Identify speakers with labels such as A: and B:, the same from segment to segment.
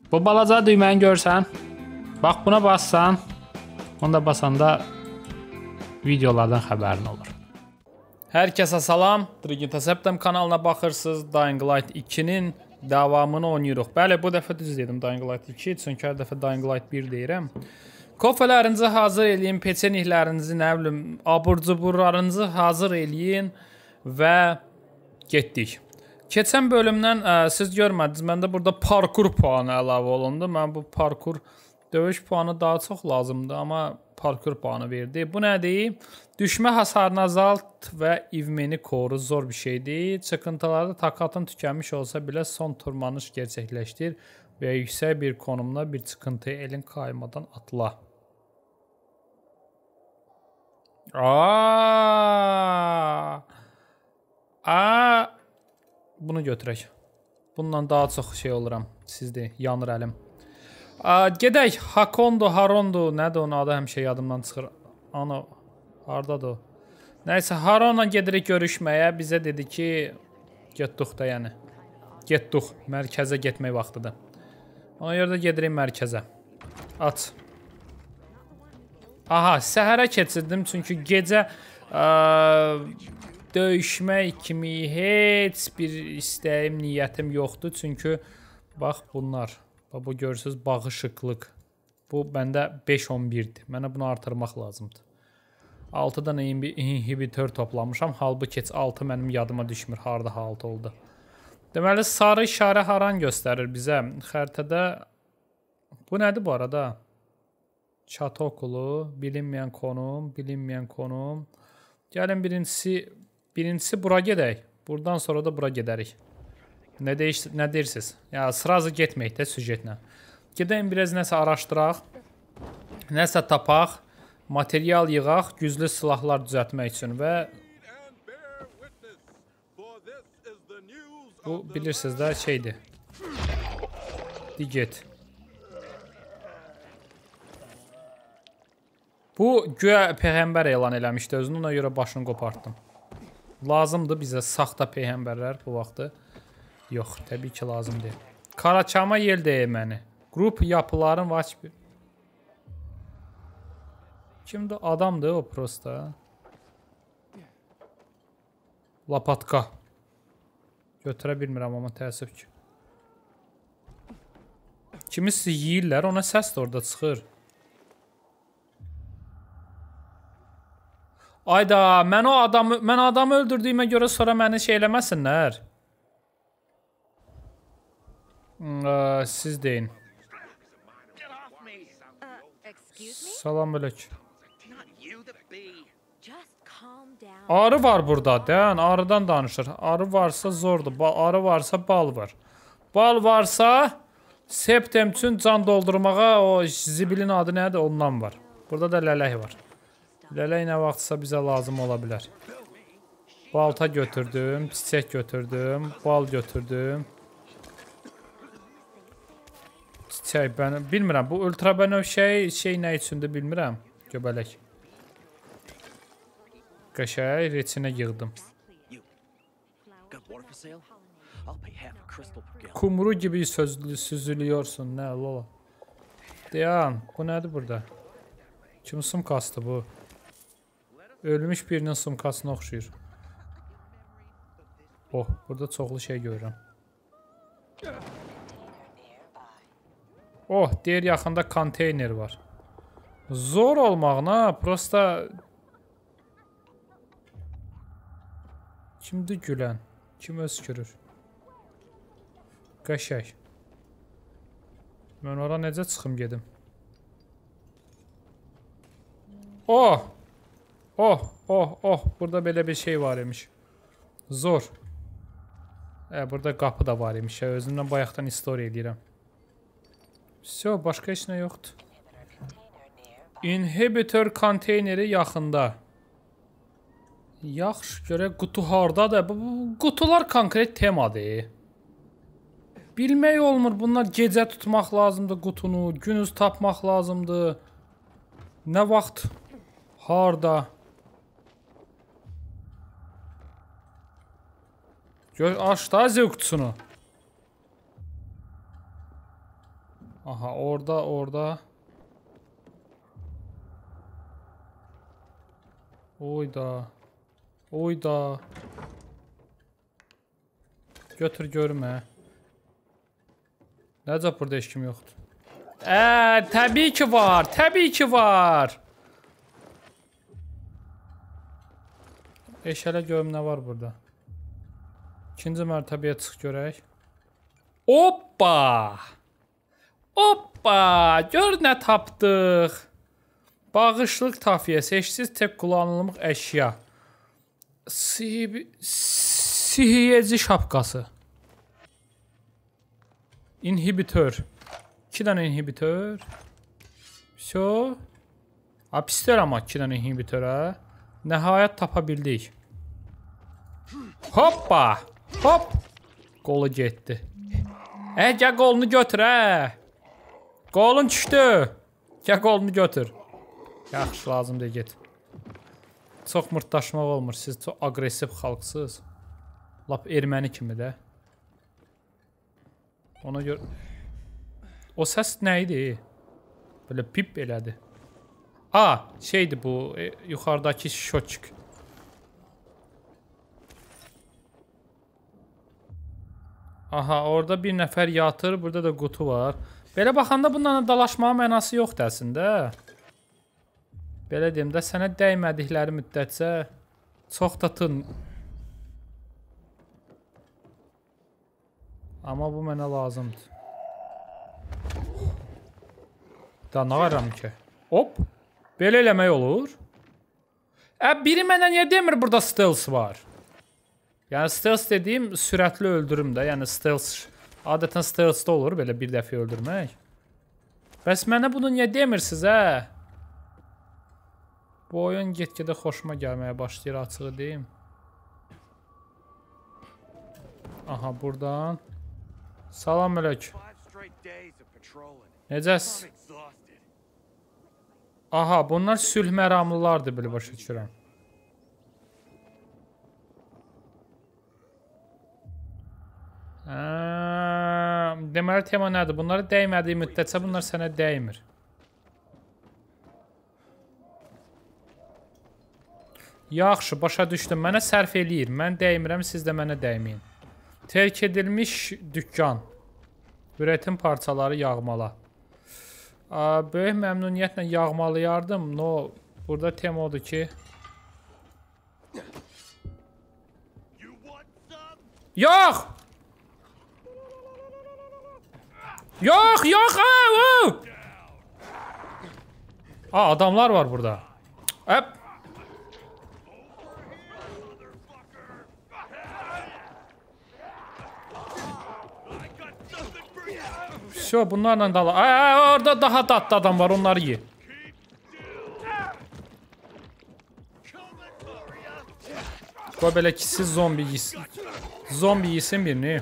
A: Bu balaca düyməni görsən. Bax buna bassan. Onda basanda videolardan xəbərin olur. Hər kəsə salam. Trigintaseptem kanalına baxırsınız. Dying Light 2-nin davamını oynayırıq. Bəli, bu dəfə düz dedim Dying Light 2. Çünki hər dəfə Dying Light 1 deyirəm. Kofələrinizi hazır eləyin, peçeniklərinizi, nə bilim, abur-cuburlarınızı hazır eləyin və getdik. Keçən bölümdən siz görmədiniz, məndə burada parkur puanı əlavə olundu. Mən bu parkur döyüş puanı daha çox lazımdır, amma parkur puanı verdi. Bu nədir? Düşmə hasarını azalt və ivmeni koru, zor bir şeydir. Çıxıntılarda takatın tükənmiş olsa belə son tırmanış gerçəkləşdir və yüksək bir konumda bir çıxıntıyı elin kaymadan atla. Bunu götürək. Bundan daha çox şey oluram. Sizdə yanır əlim. Gedək. Hakondo, Harondo. Nədir onun adı həmişə yadımdan çıxır. Ana, hardadır o? Nəysə, Haronla gedirik görüşməyə. Bizə dedi ki, getduq da yəni. Getduq. Mərkəzə getmək vaxtıdır. Ona görə də gedirik mərkəzə. Aç. Aha, səhərə keçirdim. Çünki gecə döyüşmək kimi heç bir istəyim, niyyətim yoxdur. Çünki bax bunlar. Bu görürsünüz bağışıqlıq. Bu məndə 5-11'dir. Mənə bunu artırmaq lazımdır. 6 dənə inhibitor toplamışam. Halbuki 6 mənim yadıma düşmür. Harda 6 oldu. Deməli sarı işarə haran göstərir bizə. Xəritədə bu nədir bu arada? Çatı okulu, bilinməyən konum, bilinməyən konum. Gəlin birincisi bura gedək. Buradan sonra da bura gedərik. Nə deyirsiniz? Ya sırazı getməyik də süjetlə. Gedəyim biraz nəsə araşdıraq. Nəsə tapaq. Material yığaq. Güclü silahlar düzəltmək üçün və bu bilirsiniz də şeydir. Digit. Bu güya peyğəmbər elan eləmişdi özünü, ona görə başını qopartdım. Lazımdır bizə saxta peyğəmbərlər bu vaxtı. Yox, təbii ki lazım deyil. Karaçama yel deyəməni. Qrup yapıların vaç bir. Kimdir? Adamdır o prosta. Lapatka. Götürə bilmirəm amma təəssüf ki. Kimisi yeyirlər, ona səs də orada çıxır. Ayda, mən adamı öldürdüyümə görə sonra məni şey eləməsinlər. Siz deyin. Salam əleykum. Arı var burada, deyən, arıdan danışır. Arı varsa zordur, arı varsa bal var. Bal varsa septem üçün can doldurmağa o zibilin adı nədir ondan var. Burada da lələk var. Lələk nə vaxtsa bizə lazım ola bilər. Balta götürdüm, çiçək götürdüm, bal götürdüm. Çiçək, bilmirəm, bu ultrabənöv şey nə üçündür bilmirəm. Göbələk. Qəşəy, reçinə yığdım. Kumru gibi süzülüyorsun, nə lola. Dayan, bu nədir burada? Kim sumkastı bu? Ölmüş birinin sumkasına oxşuyur. Oh, burada çoxlu şey görürəm. Oh, deyir yaxında konteyner var. Zor olmağına, prosta... Kimdir gülən? Kim öskürür? Qəşək. Mən ora necə çıxım gedim? Oh! Oh, oh, oh. Burada belə bir şey var imiş. Zor. Burada qapı da var imiş. Özümdən bayaqdan istoriya edirəm. Всё, başqa heç nə yoxdur. Inhibitor konteyneri yaxında. Yaxşı, görək qutu hardadır. Bu qutular konkret temadır. Bilmək olmur. Bunlar gecə tutmaq lazımdır qutunu. Gündüz tapmaq lazımdır. Nə vaxt? Harda? Aç da zevk qutusunu. Aha, orada. Oyda. Götür görmə. Nəcə burada heç kim yoxdur? Təbii ki var. Eşələ görüm nə var burada. İkinci mərtəbəyə çıx görək. Hoppa! Gör nə tapdıq. Bağışlıq tafiyəsi, eşsiz tek kullanılmış əşya. Sihiyeci şapkası. İnhibitör. 2 dənə inhibitör. Pisdir amma 2 dənə inhibitörə. Nəhayət tapa bildik. Hoppa! Hop! Qolu getdi. Gəl qolunu götür, Qolun düşdü. Gəl qolunu götür. Yaxşı, lazım deyil, get. Çox mırtdaşmaq olmur. Siz çox agresiv xalqsınız. Lap erməni kimi də. Ona görə... O səs nə idi? Böyle pip elədi. Şeydi bu, yuxarıdakı şotçik. Aha, orada bir nəfər yatır, burada da qutu var. Belə baxanda bunlarla dalaşmağa mənası yoxdur əslində. Belə deyim də, sənə dəymədikləri müddətcə çox da tın. Amma bu mənə lazımdır. Da nə varam ki? Hop! Belə eləmək olur. Biri mənə niyə demir burada stealth var? Yəni stealth dediyim sürətli öldürüm də. Yəni stealth, adətən stealth'da olur belə bir dəfə öldürmək. Bəs mənə bunu niyə demirsiniz, Bu oyun get-gedə xoşuma gəlməyə başlayır, açığı deyim. Aha, buradan. Salam əleyk. Necəs? Aha, bunlar sülh məramlılardır, belə başa düşürəm. Deməli tema nədir? Bunları dəymədiyi müddətcə bunlar sənə dəymir. Yaxşı, başa düşdüm. Mənə sərf eləyir. Mən dəymirəm, siz də mənə dəyməyin. Terk edilmiş dükkan. Üretim parçaları yağmala. Böyük məmnuniyyətlə yağmalayardım. No, burada tema odur ki... Yox! Yox! Adamlar var burada. Bunlarla dala. Orada daha tatlı adam var, onları ye. Qoy belə ki, siz zombi yesin. Zombi yesin birini.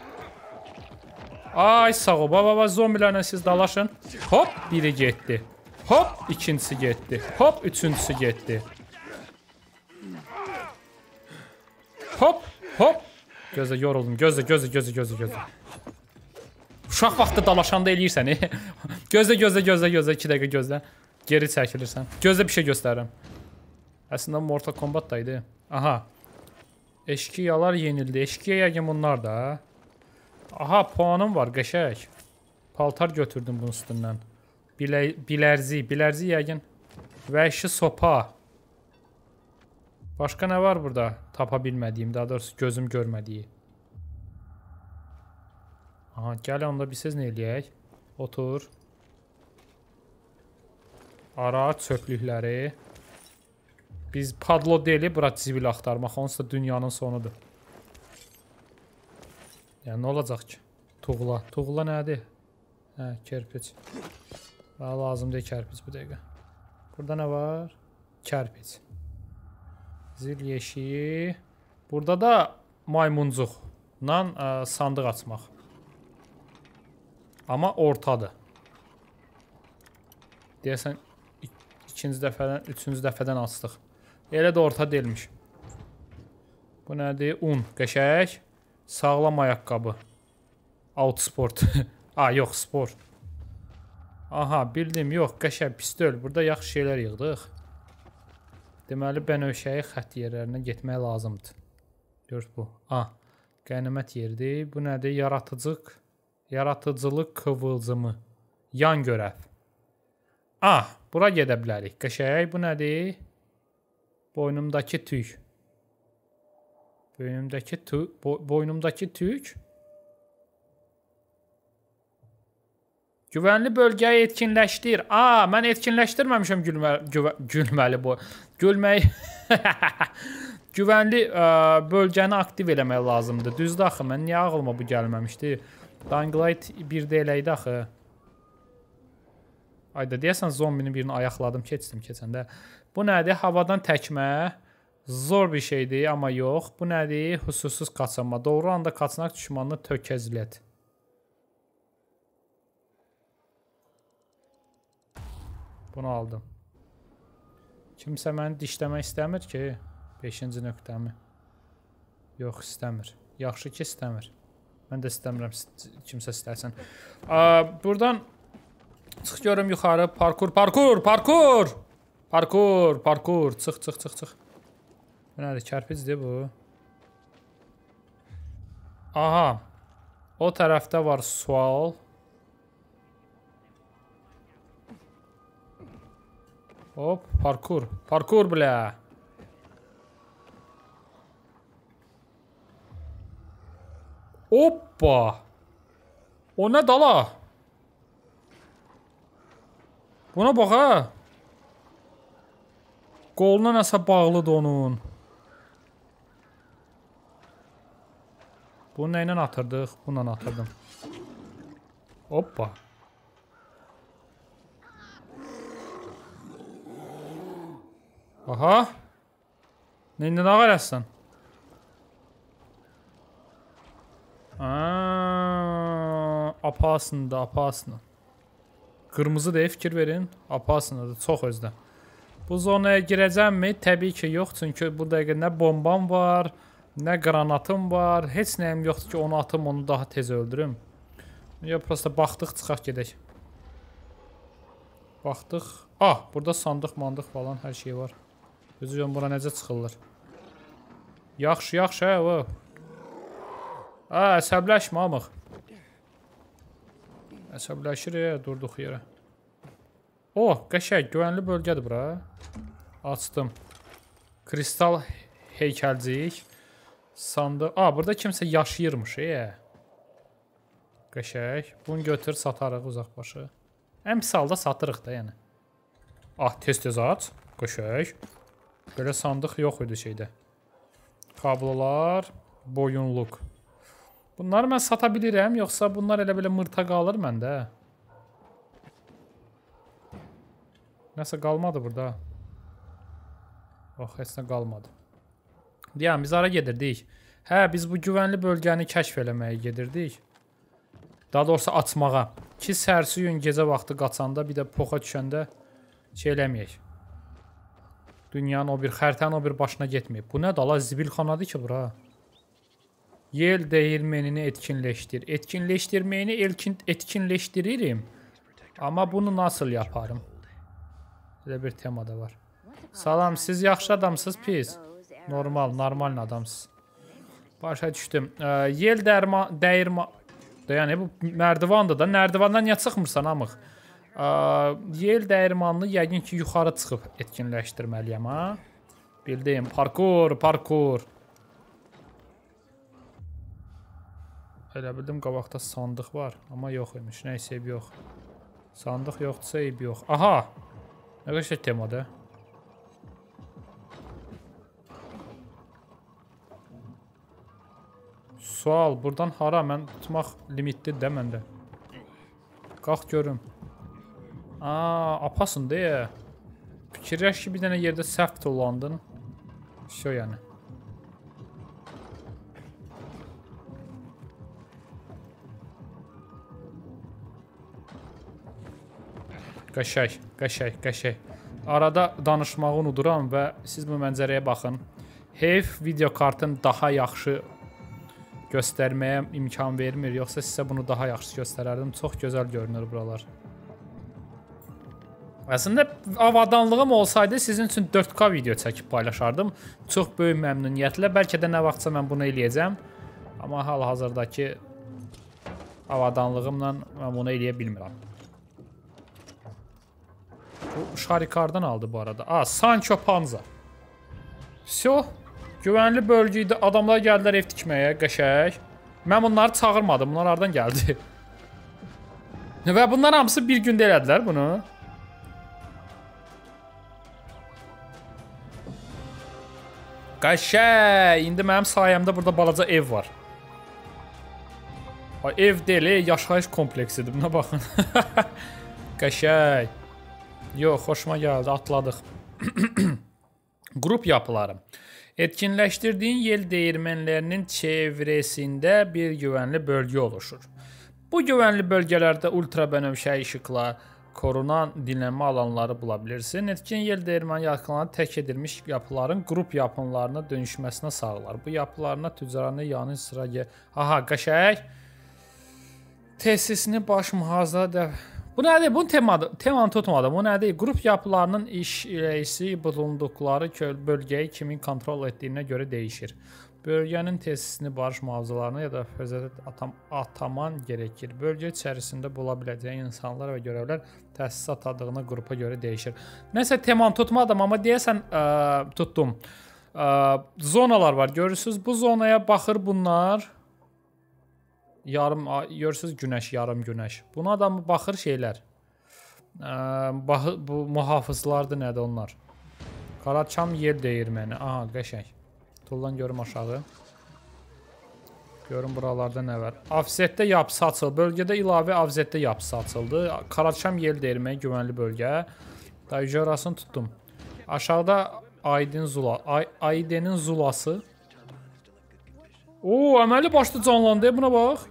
A: Ay sağ ol. Baba, zombilərlə siz dalaşın. Hop, biri getdi. Hop, ikincisi getdi. Hop, üçüncüsü getdi. Hop. Gözlə, yoruldum. Gözlə. Uşaq vaxtı dalaşanda eləyirsən. Gözlə, 2 dəqiqə gözlə. Geri çəkilirsən. Gözlə, bir şey göstərirəm. Əslində Mortal Kombat da idi. Aha. Eşkiyalar yenildi. Eşkiya yəqin bunlar da. Aha, puanım var, qəşək. Paltar götürdüm bunun üstündən. Bilərzi yəqin. Vəhşi sopa. Başqa nə var burada? Tapa bilmədiyim, daha doğrusu gözüm görmədiyi. Aha, gəl onda bir siz nə eləyək? Otur. Ara çöplükləri. Biz padlo deyil, bura zibil axtarmaq. Onsuz da dünyanın sonudur. Yəni, nə olacaq ki? Tuğla. Tuğla nədir? Kərpiç. Daha lazım deyil kərpiç bu dəqiqə. Burada nə var? Kərpiç. Zil yeşiyi. Burada da maymuncuqla sandıq açmaq. Amma ortadır. Deyəsən, ikinci dəfədən, üçüncü dəfədən açdıq. Elə də orta deyilmiş. Bu nədir? Un. Qəşək. Sağlam ayaqqabı. Outsport. Yox, spor. Aha, bildim, yox, qəşəng pis deyil. Burada yaxşı şeylər yığdıq. Deməli, bənövşəyi xətt yerlərinə getmək lazımdır. Gör bu. Qənimət yerdir. Bu nədir? Yaratıcılıq kıvılcımı. Yan görəv. Bura gedə bilərik. Qəşəng, bu nədir? Boynumdakı tük. Boynumdakı tük. Güvənli bölgəyi etkinləşdir. Mən etkinləşdirməmişəm gülməli bu. Güvənli bölgəni aktiv eləmək lazımdır. Düzdür axı, mən niyə ağlıma bu gəlməmişdi? Dying Light 1-də eləydi axı. Ayda, deyəsən zombinin birini ayaqladım, keçəndə. Bu nədir? Havadan təkmə. Zor bir şeydir, amma yox. Bu nədir? Husussuz qaçınma. Doğru anda qaçınaq düşmanını tökəzlət. Bunu aldım. Kimsə məni dişləmək istəmir ki. 5-ci nöqtəmi. Yox, istəmir. Yaxşı ki, istəmir. Mən də istəmirəm, kimsə istərsən. Buradan çıx görüm yuxarı. Parkur. Çıx. Bu nədir? Kərpicdir bu. Aha. O tərəfdə var sual. Hop, parkur bilə. Hoppa. O nə dala? Buna bax ha. Qoluna nəsə bağlıdır onun. Bunu nə ilə atırdıq? Bununla atırdım. Hoppa. Aha. Neylə nə qarəsən? Apasında. Qırmızı deyə fikir verin. Apasındadır, çox özdə. Bu zonaya girəcəmmi? Təbii ki, yox. Çünki bu dəqiqə nə bombam var, nə qranatım var. Heç nəyim yoxdur ki, onu atım, onu daha tez öldürüm. Ya, prosta baxdıq, çıxaq gedək. Baxdıq. Burada sandıq, mandıq falan, hər şey var. Üzüyorum, bura necə çıxırlar. Yaxşı, hə, əsəbləşmə, amıq. Əsəbləşir, durduq yerə. Qəşəng, güvənli bölgədir bura. Açdım. Kristal heykəlcik. Sandıq. Burada kimsə yaşayırmış, Qəşəng. Bunu götür, satarıq uzaqbaşı. Ən pis halda satırıq da, yəni. Tez-tez aç. Qəşəng. Belə sandıq yox idi şeydə. Kablolar, boyunluq. Bunları mən sata bilirəm, yoxsa bunlar elə belə mırta qalır məndə. Nəsə qalmadı burada. Heç nə qalmadı. Yəni, biz ara gedirdik. Biz bu güvənli bölgəni kəşf eləməyə gedirdik. Daha doğrusu açmağa. Ki, sərsi gün gecə vaxtı qaçanda, bir də poxa düşəndə şey eləməyək. Dünyanın o bir, xəritənin o bir başına getməyib. Bu nədir? Allah zibilxanadır ki, bura. Yel dəyirmenini etkinləşdir. Etkinləşdirməyini etkinləşdiririm. Amma bunu nasıl yaparım? Elə bir tema da var. Salam, siz yaxşı adamsınız, pis. Normal adamsınız. Başa düşdüm. Yel dəyirma... Yəni, bu mərdivandır da. Mərdivandan niyə çıxmırsan, amıq? Yel dəyirmanını yəqin ki, yuxarı çıxıb etkinləşdirməliyəm, ha? Bildim. Parkur. Elə bildim, qabaqda sandıq var. Amma yox imiş. Nəysə, eyb yox. Sandıq yoxdursa, eyb yox. Aha! Nə qəşəng temadır. Sual, buradan hara? Mən tutmaq limitlidir də məndə. Qalx görüm. Apasın deyə. Fikirləş ki, bir dənə yerdə səhv tullandın. Yəni. Qəşəng. Arada danışmağı unuduram və siz bu mənzərəyə baxın. Heyf video kartın daha yaxşı göstərməyə imkan vermir. Yoxsa sizə bunu daha yaxşı göstərərdim. Çox gözəl görünür buralar. Əslində avadanlığım olsaydı sizin üçün 4K video çəkib paylaşardım. Çox böyük məmnuniyyətlə. Bəlkə də nə vaxtsa mən bunu eləyəcəm. Amma hal-hazırdakı avadanlığımla mən bunu eləyə bilmirəm. Bu şarikardan aldı bu arada. Sancho Panza. Всё. Güvənli bölgə idi. Adamlar gəldilər ev tikməyə, qəşəng. Mən bunları çağırmadım. Bunlar hardan gəldi? Və bunlar hamısı bir gündə elədilər bunu. Qəşəng. İndi mənim sayəmdə burada balaca ev var. Ev deyil, yaşayış kompleksidir. Buna baxın. Qəşəng. Yox, xoşuma gəldi. Atladıq. Qrup yapıları. Etkinləşdirdiyin yel dəyirmənlərinin çevrəsində bir güvənli bölgə oluşur. Bu güvənli bölgələrdə ultrabənövşəyi işıqla korunan dinlənmə alanları bula bilirsin. Etkin yel dəyirməni yaxınlarına tək edilmiş yapıların qrup yapılarına dönüşməsinə sağlar. Bu yapılarına tüccarını yanı sıra Aha, qəşəng. Tesisini baş mühafizə Bu nədir? Bunun temanı tutmadım. Bu nədir? Qrup yapılarının işləyişi bulunduqları bölgəyi kimin kontrol etdiyinə görə dəyişir. Bölgənin tesisini barış mühafizələrine ya da fəzilət ataman gerekir. Bölgə içərisində bula biləcəyi insanlar və görevlər təsisat adığına qrupa görə dəyişir. Nəsə temanı tutmadım, amma deyəsən tutdum. Zonalar var, görürsünüz. Bu zonaya baxır bunlar. Görürsünüz günəş, yarım günəş. Buna da baxır şeylər. Bu mühafızlardır, nədir onlar? Qaraçam yer dəyirməni. Aha, qəşəng. Tullan görüm aşağı. Görün buralarda nə var. Afsetdə yapısı açıldı. Bölgədə ilavə afsetdə yapısı açıldı. Qaraçam yer dəyirməni güvənli bölgə. Dayıcı orasını tutdum. Aşağıda Aidenin zulası. Oo, əməli başlı canlandı. Buna bax.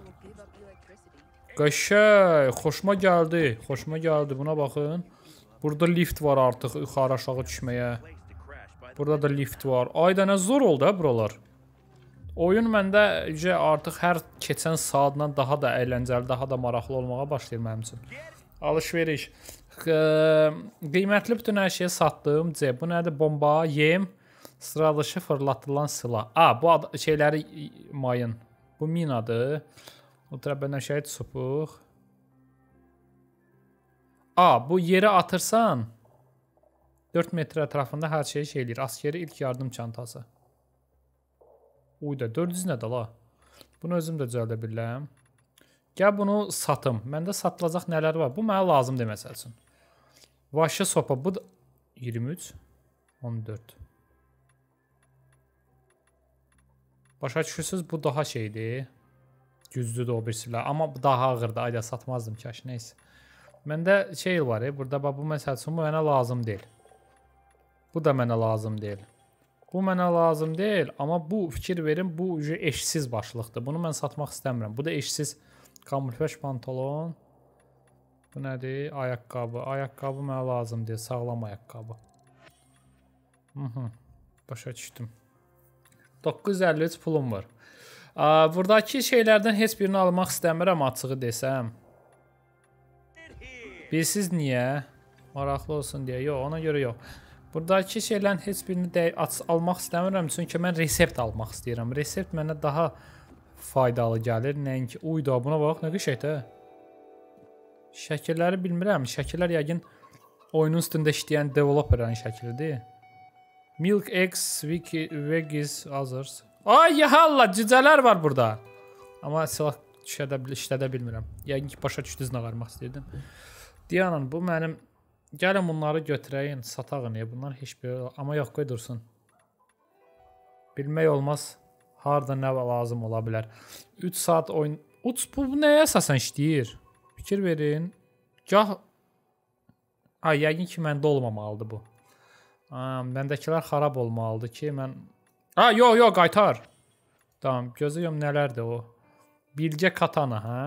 A: Qəşəng, xoşuma gəldi. Xoşuma gəldi. Buna baxın. Burada lift var artıq yuxarı aşağı düşməyə. Burada da lift var. Ayda nə zor oldu ha buralar. Oyun məndə artıq hər keçən saatla daha da əyləncəli, daha da maraqlı olmağa başlayır mənim üçün. Alışveriş. Qiymətli bütün hər şeyi satdım. Bu nədir? Bomba, yem, sıra dışı fırlatılan silah. Bu şeyləri mayın. Bu minadır. Ultrabənövşəyi çubuq. Bu yeri atırsan 4 metr ətrafında hər şeyi eləyir. Askeri ilk yardım çantası. Uyda 400 nədir la? Bunu özüm də düzəldə bilirəm. Gəl bunu satım. Məndə satılacaq nələr var? Bu mənə lazım deməsə üçün. Vahşi sopa. Bu da 23, 14. Başa düşürsünüz, bu daha şeydir. Güclüdür o bir silah. Amma bu daha ağırdır. Ayda satmazdım kaş. Neyse. Məndə şey var. Burada bu məsəl üçün bu mənə lazım deyil. Bu da mənə lazım deyil. Bu mənə lazım deyil. Amma bu fikir verin. Bu eşsiz başlıqdır. Bunu mən satmaq istəmirəm. Bu da eşsiz kamuflaj pantolon. Bu nədir? Ayaqqabı. Ayaqqabı mənə lazım deyil. Sağlam ayaqqabı. Başa düşdüm. 953 pulum var. Buradakı şeylərdən heç birini almaq istəmirəm, açığı desəm. Bilsiz niyə? Maraqlı olsun deyə. Yox, ona görə yox. Buradakı şeylərin heç birini almaq istəmirəm. Çünki mən resept almaq istəyirəm. Resept mənə daha faydalı gəlir. Nəinki, uyda buna bax, nə qəşəngdir. Şəkilləri bilmirəm. Şəkillər yəqin oyunun üstündə işləyən developerlərin şəklidir. Milk Eggs, Veggies, Others. Ay yahalla, cücələr var burada. Amma silah işlədə bilmirəm. Yəqin ki, başa düşdünüz nə qarmaq istəyirdim. Diyanın, bu mənim... Gəlin bunları götürəyin, satağın. Bunlar heç bir... Amma yox, qoy dursun. Bilmək olmaz. Harada nə lazım ola bilər. 3 saat oyun... Bu nəyə əsasən işləyir? Fikir verin. Gah... Yəqin ki, məndə olmamalıdır bu. Məndəkilər xarab olmalıdır ki, mən... Yox, qaytar. Tamam, gözləyəm nələrdir o. Bilgə katana, hə?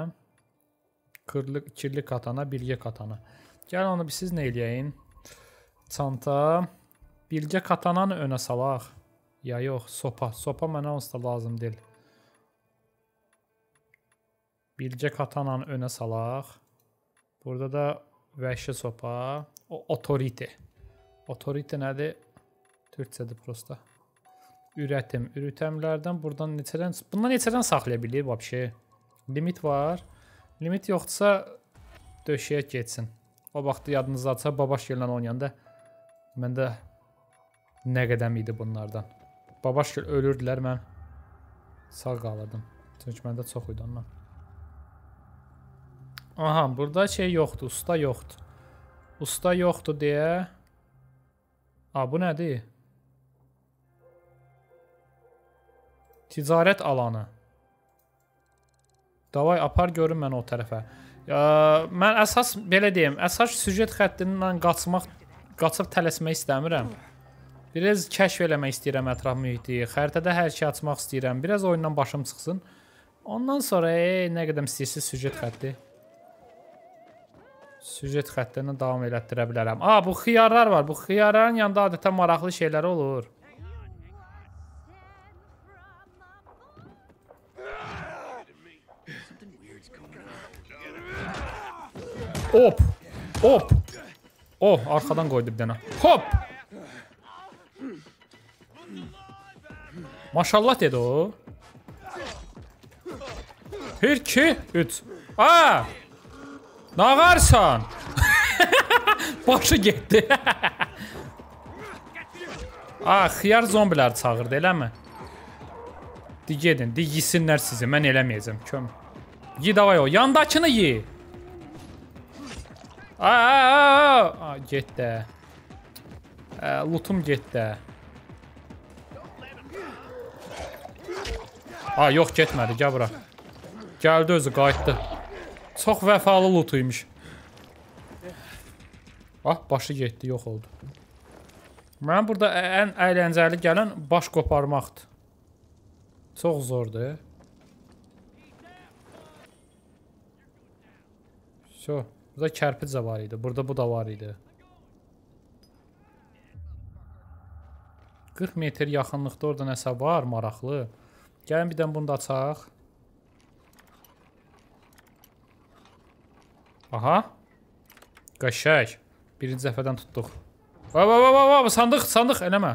A: Kirli katana, bilgə katana. Gəl onu siz nə eləyəyin? Çanta. Bilgə katananı önə salaq. Ya yox, sopa. Sopa mənə onsuz da lazım deyil. Bilgə katananı önə salaq. Burada da vəhşi sopa. Authority. Authority nədir? Türkçədir prosta. Ürətim. Ürətəmlərdən buradan neçədən... Bundan neçədən saxlaya bilir vəbşi? Limit var. Limit yoxdursa döşəyə geçsin. O vaxtı yadınızdadsa Babaş gələn oynayanda məndə nə qədəm idi bunlardan. Babaş gəl ölürdülər, mən sağ qalırdım. Çünki məndə çox idi ondan. Aha, burada şey yoxdur, usta yoxdur. Usta yoxdur deyə... Bu nədir? Ticarət alanı. Davay, apar görün mən o tərəfə. Mən əsas, belə deyim, əsas süjet xəttindən qaçıb tələsmək istəmirəm. Biraz kəşf eləmək istəyirəm ətraf mühiti. Xəritədə hər şey açmaq istəyirəm. Biraz oyundan başım çıxsın. Ondan sonra nə qədəm istəyirsiniz süjet xətti. Süjet xəttindən davam elətdirə bilərəm. Bu xiyarlar var. Bu xiyarların yanında adətən maraqlı şeylər olur. Hop! Hop! Arxadan qoydu bir dənə. Hop! Maşallah dedi o. 1, 2, 3. Nağarsan? Başı getdi. Xiyar zombiləri çağırdı, eləmi? Gedin, yesinlər sizi, mən eləməyəcəm. Köm. Yi, davay o, yandakını yi. Getdi. Lootum getdi. Yox, getmədi, gəl bura. Gəldi özü, qayıtdı. Çox vəfalı lootuymuş. Başı getdi, yox oldu. Mən burada ən əyləncəli gələn baş qoparmaqdır. Çox zordur. Burada kərpic də var idi. Burada bu da var idi. 40 metr yaxınlıqda orada nəsə var, maraqlı. Gəlin bir dən bunu da açaq. Aha. Qəşək. Birinci dəfədən tutduq. Sandıq, eləmə.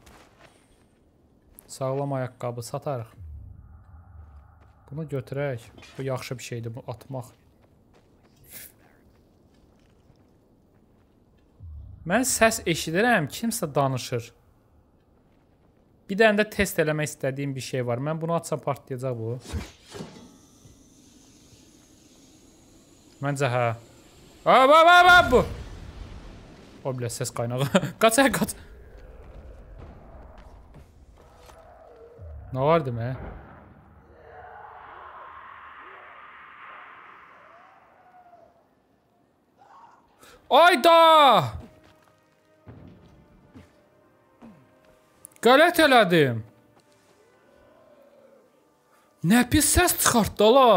A: Sağlam ayaqqabı satarıq. Bunu götürək. Bu yaxşı bir şeydir, bu atmaq. Mən səs eşidirəm, kimsə danışır. Bir dənə də test eləmək istədiyim bir şey var. Mən bunu açsam partlayacaq bu. Məncə hə. Bu. O bilə səs qaynağı. Qaç. Nə vardı mə? Ayda! Qələt elədim. Nə pis səs çıxartdı ala.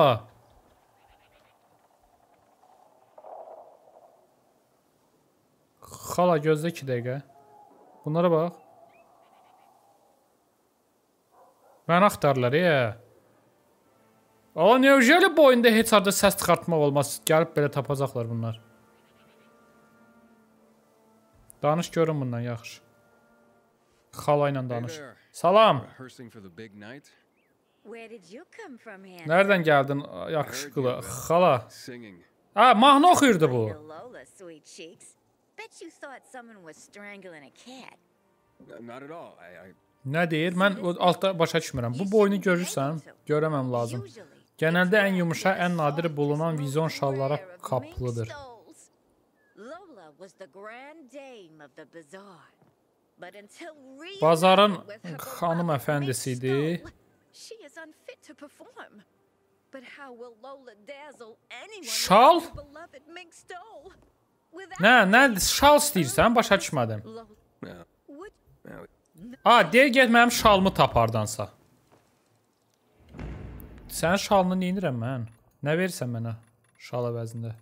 A: Xala gözlə 2 dəqiqə. Bunlara bax. Mən axtarlar nevjəli bu oyunda heç arada səs çıxartmaq olmaz. Gəlib belə tapacaqlar bunlar. Danış görün bundan yaxşı. Xala ilə danış. Salam. Nereden geldin yakışıklı? Xala. Mahnı oxuyurdu bu. Nə deyir? Mən altta başa düşmürəm. Bu boynu görürsən, görəməm lazım. Genelde en yumuşaq, en nadir bulunan vizyon şallara kaplıdır. Bazarın xanım əfəndisiydi. Şal? Nə şal istəyirsən? Başa düşmədim. Deyir get mənim şalımı tapardansa. Sənin şalını neyinirəm mən? Nə verirsən mənə şal əvəzində?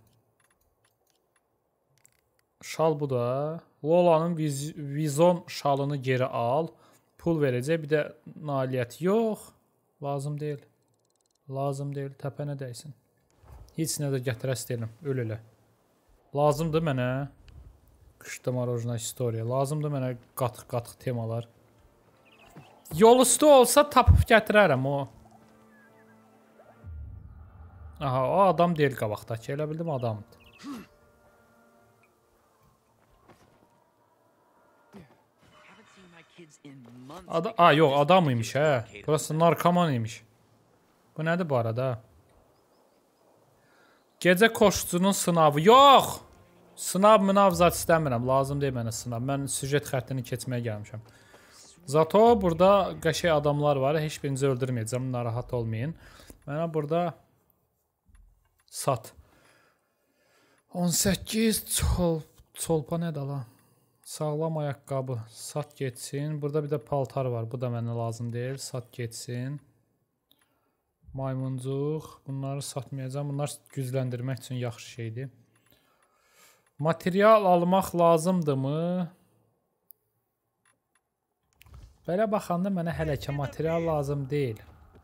A: Şal bu da. Lola'nın vizon şalını geri al. Pul verəcək. Bir də nailiyyət. Yox. Lazım deyil. Lazım deyil. Təpənə dəysin. Heç nə də gətirəs deyiləm. Öl elə. Lazımdır mənə. Qışda marojna istoriya. Lazımdır mənə qatıq-qatıq temalar. Yol üstü olsa tapıb gətirərəm o. Aha, o adam deyil qabaqdakı. Elə bildim adamdır. Yox, adam imiş hə. Burası narkoman imiş. Bu nədir bu arada? Gecə koşucunun sınavı. Yox! Sınav zat istəmirəm. Lazım deyil mənə sınav. Mən süjet xəttini keçməyə gəlmişəm. Zato burada qəşəng adamlar var. Heç birinizi öldürməyəcəm. Narahat olmayın. Mənə burada sat. 18 çolpa nədir lan? Sağlam ayaqqabı. Sat getsin. Burada bir də paltar var. Bu da mənə lazım deyil. Sat getsin. Maymuncuq. Bunları satmayacağım. Bunlar gücləndirmək üçün yaxşı şeydir. Material almaq lazımdırmı? Belə baxanda mənə hələ ki material lazım deyil.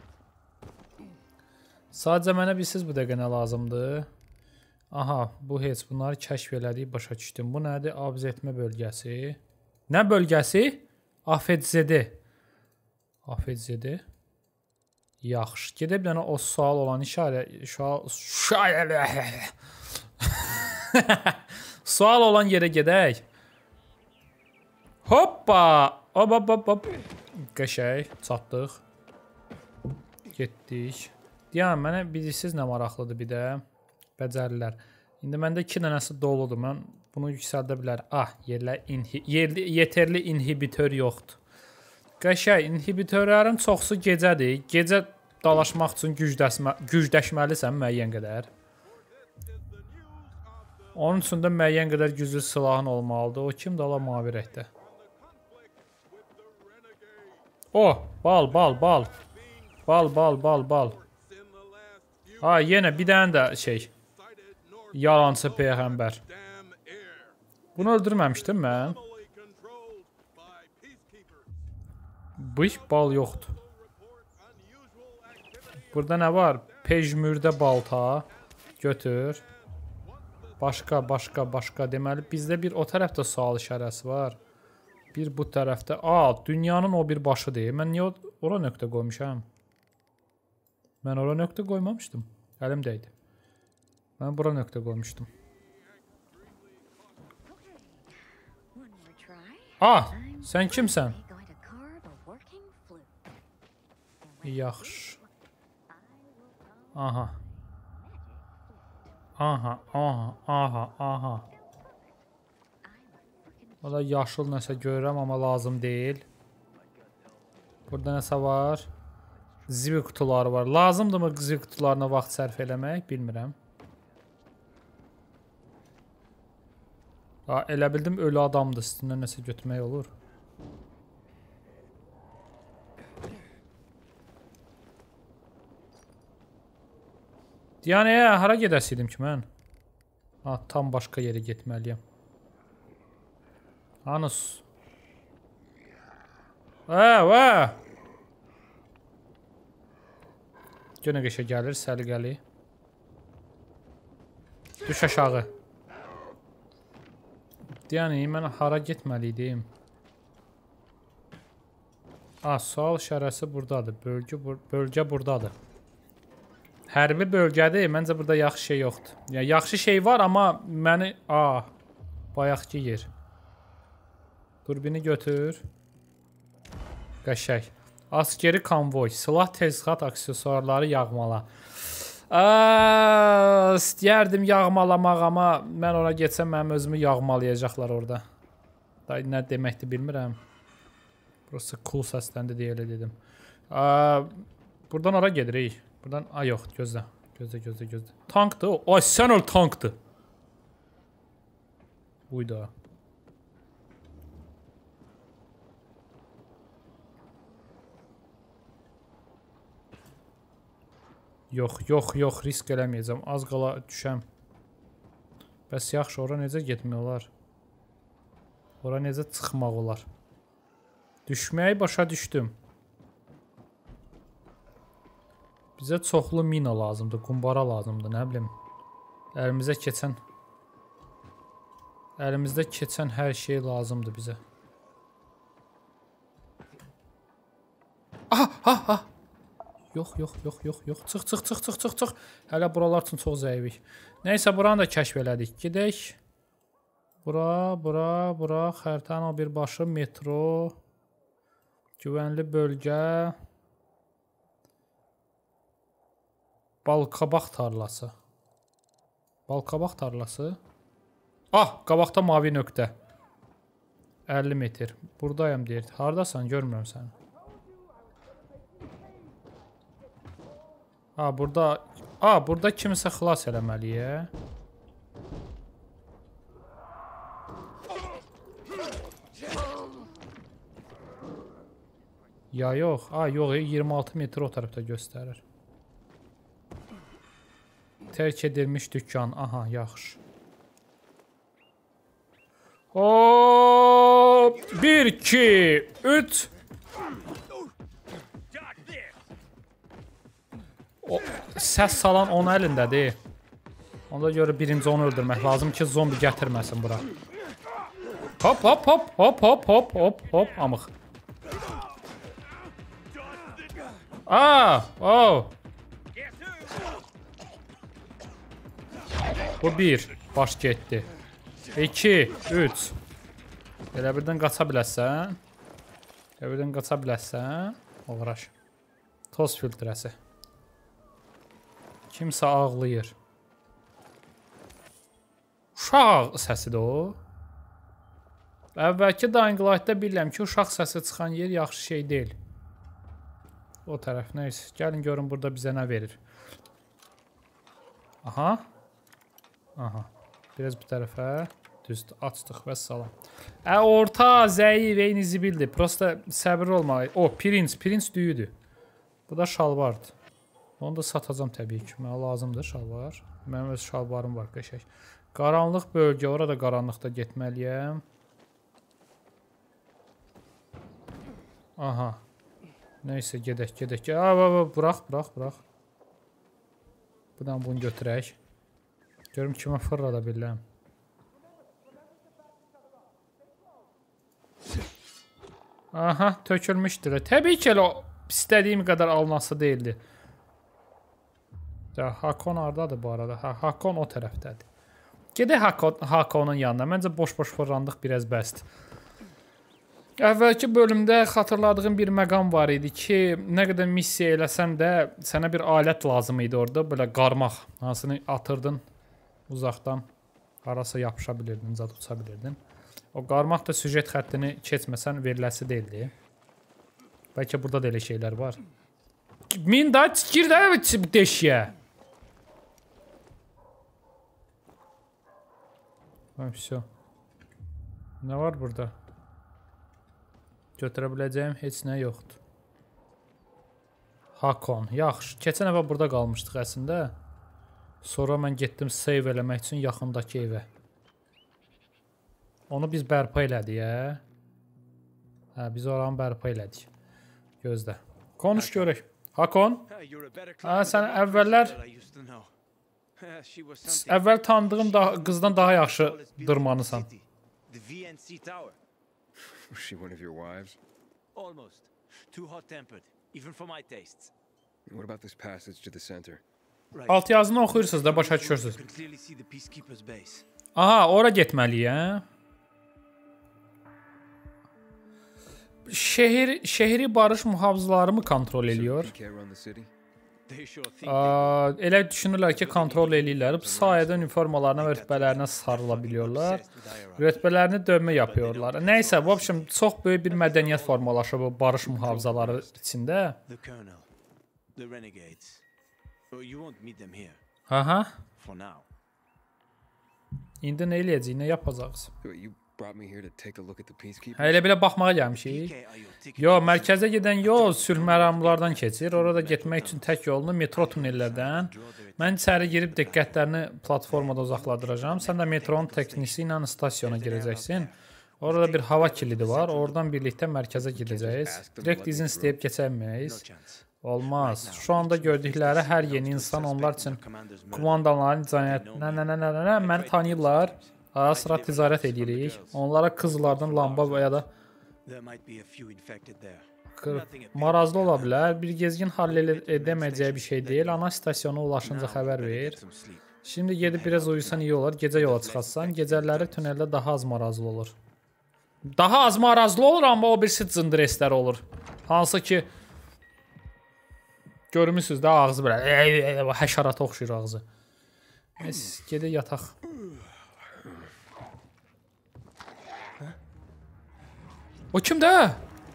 A: Sadəcə mənə bilirsiniz bu dəqiqə nə lazımdır? Aha, bu heç bunları kəşf elədik, başa düşdüm. Bu nədir? Abz etmə bölgəsi. Nə bölgəsi? AFCD. AFCD. Yaxşı. Gedib bir dənə o sual olan sual olan yerə gedək. Hoppa! Hop. Qəşəng. Çatdıq. Getdik. Deyəm, mənə bilirsiniz nə maraqlıdır bir də? Bəcərilər. İndi məndə 2 dənəsi doludur. Mən bunu yüksəldə bilərəm. Yetərli inhibitor yoxdur. Qəşəng. İnhibitörlərin çoxsu gecədir. Gecə dalaşmaq üçün gücləşməlisən müəyyən qədər. Onun üçün də müəyyən qədər güclü silahın olmalıdır. O kimdir? Allah mavi rəhdə. Bal. Bal. Ha, yenə bir dənə də şey. Yalancı peyğəmbər. Bunu öldürməmişdim mən. Bu iş bal yoxdur. Burada nə var? Pejmürdə balta. Götür. Başqa. Deməli, bizdə bir o tərəfdə sual işarəsi var. Bir bu tərəfdə. Dünyanın o bir başıdır. Mən niyə ora nöqtə qoymuşam? Mən ora nöqtə qoymamışdım. Əlimdəydi. Mən bura nöqtə qoymuşdum. Sən kimsən? Yaxşı. Aha. O da yaşıl nəsə görürəm, amma lazım deyil. Burada nəsə var? Zibi qutuları var. Lazımdırmı zibi qutularına vaxt sərf eləmək? Bilmirəm. Elə bildim ölü adamdır. Üstündən nəsə götürmək olur. Yəni, hara gedəsiydim ki mən? Tam başqa yerə getməliyəm. Hanus. Gönə qəşə gəlir, səliqəli. Düş aşağı. Yəni, mən hara getməliydim? Sual işarəsi buradadır. Bölgə buradadır. Hərbi bölgədir. Məncə burada yaxşı şey yoxdur. Yəni, yaxşı şey var, amma məni... Bayaqki yer. Durbini götür. Qəşək. Askeri konvoy. Silah, tezxat, aksesuarları yağmala. İstəyərdim yağmalamaq, amma mən ona geçsəm, mənim özümü yağmalayacaqlar orada. Nə deməkdir bilmirəm. Burası cool səsləndi deyə elə dedim. Buradan ora gedirik. Buradan, yox, gözlə. Gözlə. Tankdır o. Sən ol tankdır. Buydu. Yox, risk eləməyəcəm. Az qala düşəm. Bəs yaxşı, ora necə getmək olar? Ora necə çıxmaq olar? Düşməyi başa düşdüm. Bizə çoxlu mina lazımdır, qumbara lazımdır, nə bilim. Əlimizə keçən. Əlimizdə keçən hər şey lazımdır bizə. Aha. Yox. Çıx. Hələ buralar üçün çox zəifik. Nəysə, buranı da kəşf elədik. Gedək. Bura. Xəritənin o bir başı, metro. Güvənli bölgə. Balqabaq tarlası. Qabaqda mavi nöqtə. 50 metr. Buradayım deyir. Hardasan? Görmürəm səni. Burada kimisə xilas eləməliyik. Ya yox. Yox, 26 metr o tərəfdə göstərir. Tərk edilmiş dükkan. Aha, yaxşı. 1, 2, 3. Səs salan onun əlindədir. Onda görə birinci onu öldürmək lazım ki, zombi gətirməsin bura. Hop, amıq. Bu 1, baş getdi. 2, 3. Elə birdən qaça biləsən. Uğraş. Toz filtrəsi. Kimsə ağlayır. Uşaq səsidir o. Əvvəlki Dying Light'da bilirəm ki, uşaq səsi çıxan yer yaxşı şey deyil. O tərəf neysə. Gəlin görün burada bizə nə verir. Aha. Biraz bu tərəfə. Düzdür, açdıq və salam. Orta, zəif, eyni zibildir. Prosta səbirli olmalı. Pirinç düyüdür. Bu da şalvardır. Onu da satacam təbii ki. Mənə lazımdır şalvar. Mənim öz şalvarım var qəşək. Qaranlıq bölgə, orada qaranlıqda getməliyəm. Aha. Neysə, gedək. Bırax. Buradan bunu götürək. Görüm kimə fırlada biləm. Aha, tökülmüşdür. Təbii ki, o istədiyim qədər alınası deyildi. Hakon haradadır bu arada? Hakon o tərəfdədir. Gedək Hakonun yanına. Məncə boş-boş fırlandıq biraz bəsdir. Əvvəlki bölümdə xatırladığım bir məqam var idi ki, nə qədər missiya eləsən də sənə bir alət lazım idi orada. Belə qarmaq. Hansını atırdın uzaqdan. Harasa yapışa bilirdin, zad uça bilirdin. O qarmaq da süjet xəttini keçməsən veriləsi deyildi. Bəlkə burada da elə şeylər var. Min da çıxır da deşiyə. Vəsə. Nə var burada? Götürə biləcəyim heç nə yoxdur. Hakon. Yaxşı. Keçən əvvəl burada qalmışdıq əslində. Sonra mən getdim save eləmək üçün yaxındakı evə. Onu biz bərpa elədik, biz oranı bərpa elədik. Gözlə. Konuş görək. Hakon. Sən əvvəl tanıdığım qızdan daha yaxşı dırmanısan.
B: Was she one of your wives?
C: Almost. Too hot-tempered, even for my tastes.
B: What about this passage to the center?
A: Alt yazını oxuyursunuz da başa düşürsünüz. Aha, ora getməliyəm. Şehri barış mühafızları mı kontrol ediyor? Elə düşünürlər ki, kontrol edirlər. Bu sayədə üniformalarına və rütbələrinə sarıla biliyorlar. Rütbələrini dövmə yapıyorlar. Nəysə, bu общем, çox böyük bir mədəniyyət formalaşıb bu barış mühafizələri içində. Aha. İndi nə eləyəcəyik, nə yapacağız? Elə belə baxmağa gəlmişik. Yox, mərkəzə gedən yol sülh məramlardan keçir. Orada getmək üçün tək yolunu metro tunellərdən. Mən içəri girib diqqətlərini platformada uzaqladıracağam. Sən də metronun teknisi ilə stasyona girəcəksin. Orada bir hava kilidi var. Oradan birlikdə mərkəzə gedəcəyiz. Direkt izin istəyib keçəməyiz. Olmaz. Şu anda gördükləri hər yeni insan onlar üçün kumandaların məni tanıyırlar. Ara sıra ticarət edirik. Onlara qızlardan lamba və ya da
C: There might be a few infected there.
A: marazlı ola bilər. Bir gezgin həll edəməyəcəyi bir şey deyil. Ana stasyona ulaşınca xəbər ver.
C: Get some sleep.
A: Şimdi gedib biraz uyusan iyi olar. Gecə yola çıxarsan, gecələri tüneldə daha az marazlı olur. Daha az marazlı olur, amma o birisi cındreslər olur. Hansı ki görmüsünüz də ağzı belə həşərata oxşuyur ağzı. Neyse, gedək yataq. O kimdə?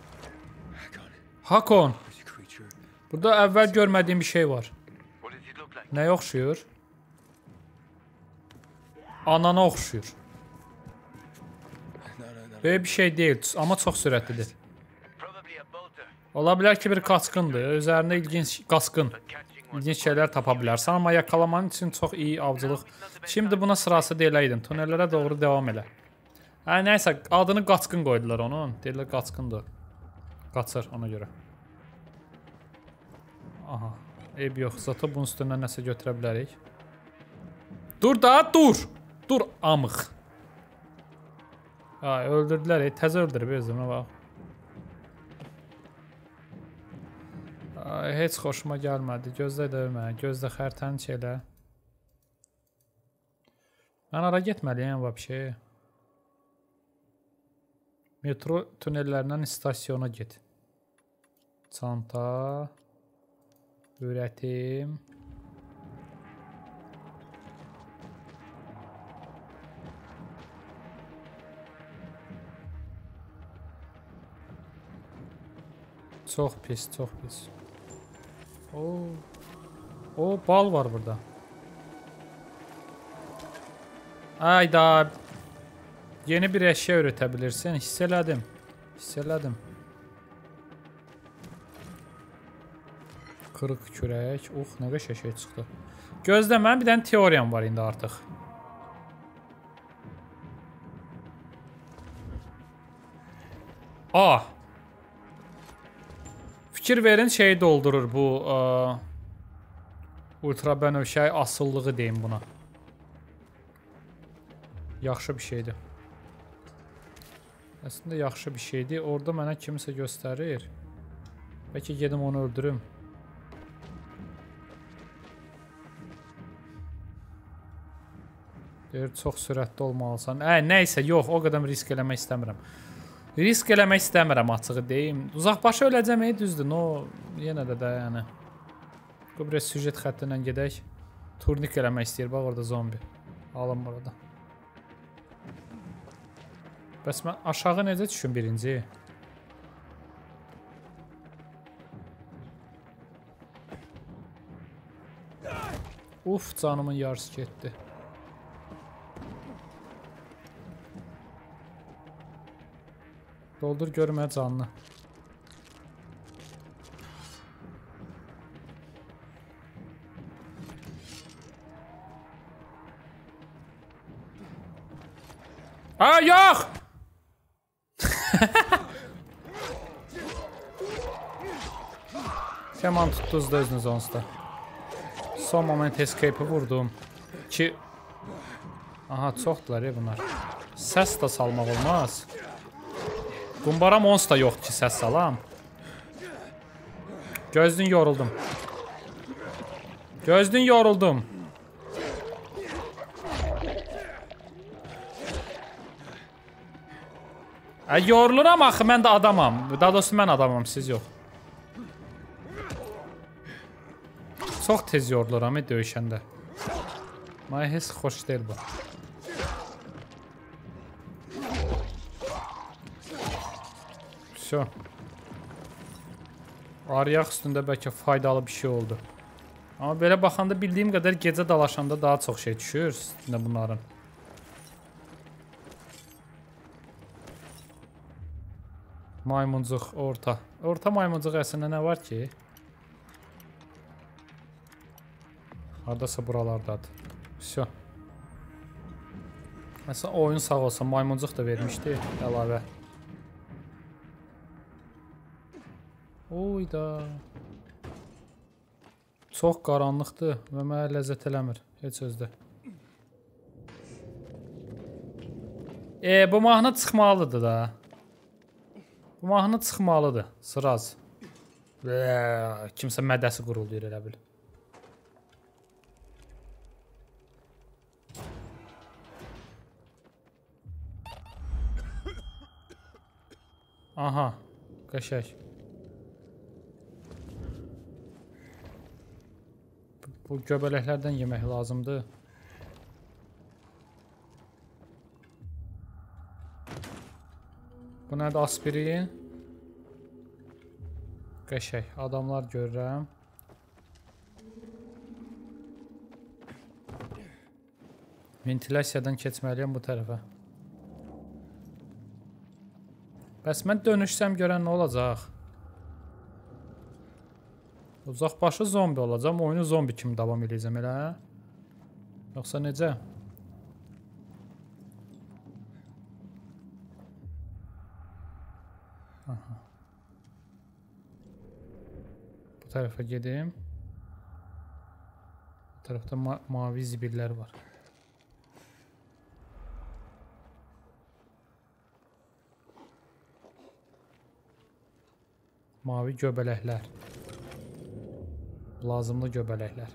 A: Hakon.
B: This creature.
A: Burada əvvəl görmədiyim bir şey var. Nəyə oxşuyur? Anana oxşuyur. Böyle bir şey değil ama çok sürətlidir. Ola bilər ki bir qaçqındır. Üzərində ilginç qaçqın. İlginç şeyler tapa bilərsən, amma yakalaman için çok iyi avcılıq. Şimdi buna sırası deyiləydin. Tunellərə doğru devam elə. Hə, nəysə, adını qaçqın qoydular onun. Deyirlər qaçqındır. Qaçır ona görə. Aha. Eyb yox. Zato bunun üstündən nəsə götürə bilərik. Dur da, dur! Dur, amıq. Ay, öldürdülər. Təzə öldürüb özümə bax. Ay, heç xoşuma gəlmədi. Gözlə dövmə. Gözlə xərtən şeylə. Mən ara getməliyəm vəbşi. Metro tünellərindən istasyona get. Çanta. Üretim. Çok pis, çok pis. O bal var burada. Ayda. Yeni bir eşya üretebilirsin. Hisseledim. Hisseledim. Kırık kürək. Ne kadar şey çıxdı. Gözlə, mən bir dənə teoriyam var indi artıq. Fikir verin, şeyi doldurur bu ultrabənövşəy asıllığı deyim buna. Yaxşı bir şeydir. Əslində yaxşı bir şeydir. Orada mənə kimsə göstərir. Bəlkə gedim onu öldürüm. Deyir, çox sürətli olmalısan. Nəysə, yox, o qədər risk eləmək istəmirəm. Risk eləmək istəmirəm, açığı deyim. Uzaqbaşı öləcəm, düzdür. No, yenə də yəni. Bu biraz süjet xəttindən gedək. Turnik eləmək istəyir, bax orada zombi. Alın burada. Bəs mən aşağı necə düşüm birinci? Uf, canımın yarısı getdi. Doldur görmə canlı. Yox! Hemen tutdunuz da özünüz onsuz da. Son moment escape'i vurdum. Ki... Aha, çoxdular ya bunlar. Səs də salmaq olmaz. Qumbara mons da yox ki, səs salam. Gözlün yoruldum. Gözlün yoruldum. Yoruluram axı, mən də adamam. Daha doğrusu mən adamam, siz yox. Çox tez yoruluram döyüşəndə. Mənə heç xoş deyil bu. Şo. Arıyaq üstündə bəlkə faydalı bir şey oldu. Amma belə baxanda bildiyim qədər gecə dalaşanda daha çox şey düşür üstündə bunların. Maymuncuq, orta. Orta maymuncuq əslində nə var ki? Haradasa buralardadır. Şo. Məsələn, oyun sağ olsa maymuncuq da vermişdi əlavə. Oyda. Çox qaranlıqdır və mənə ləzzət eləmir. Heç özdə. Bu mahnı çıxmalıdır da. Bu mahnı çıxmalıdır. Sıraz. Kimsə mədəsi qurulduyur elə bil. Aha. Qəşəng. Bu göbələklərdən yemək lazımdır. Bu nədir? Aspirin. Qəşəng. Adamlar görürəm. Ventilasiyadan keçməliyəm bu tərəfə. Bəs mən dönüşsəm görən nə olacaq? Uzaq başı zombi olacam. Oyunu zombi kimi davam edəcəm elə. Yoxsa necə? Aha. Bu tərəfə gedim. Bu tərəfdə mavi zibillər var. Mavi göbələklər. Lazımlı göbələklər.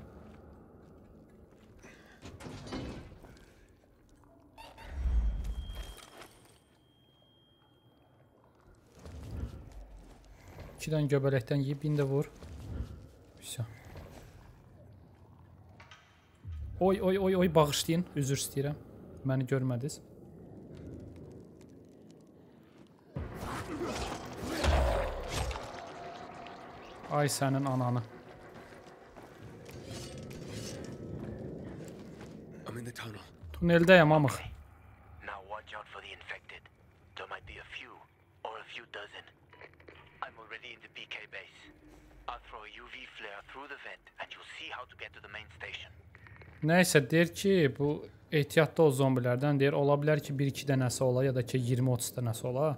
A: İki dənə göbələkdən yiyib, birini də vur. Oy, bağışlayın. Üzr istəyirəm. Məni görmədiniz. Ay sənin ananı. Tuneldəyəm amıq.
C: Now watch out for the infected. There might be a few or a few dozen. I'm already in the PK base. I'll throw a UV flare through the vent and you'll see how to get to the main station.
A: Nəysə deyir ki, bu ehtiyatda o zombilərdən deyir. Ola bilər ki 1-2 dənəsi ola ya da ki 20-30 dənəsi ola.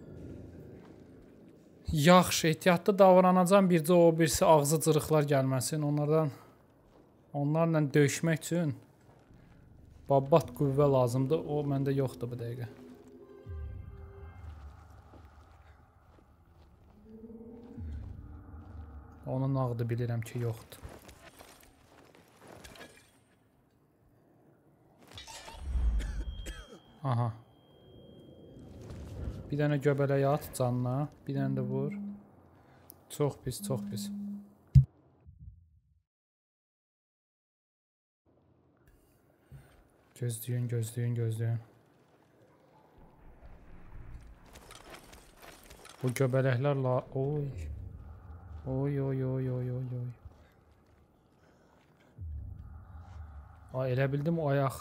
A: Yaxşı, ehtiyatlı davranacam, bircə o birisi ağzı cırıqlar gəlməsin. Onlarla döyüşmək üçün babat qüvvə lazımdır. O məndə yoxdur bu dəqiqə. Onun ağdı bilirəm ki yoxdur. Aha. Bir dənə göbələk at canına. Bir dənə də vur. Çox pis, çox pis. Gözləyin. Bu göbələklər la... Oy. Ay, elə bildim o ayaq.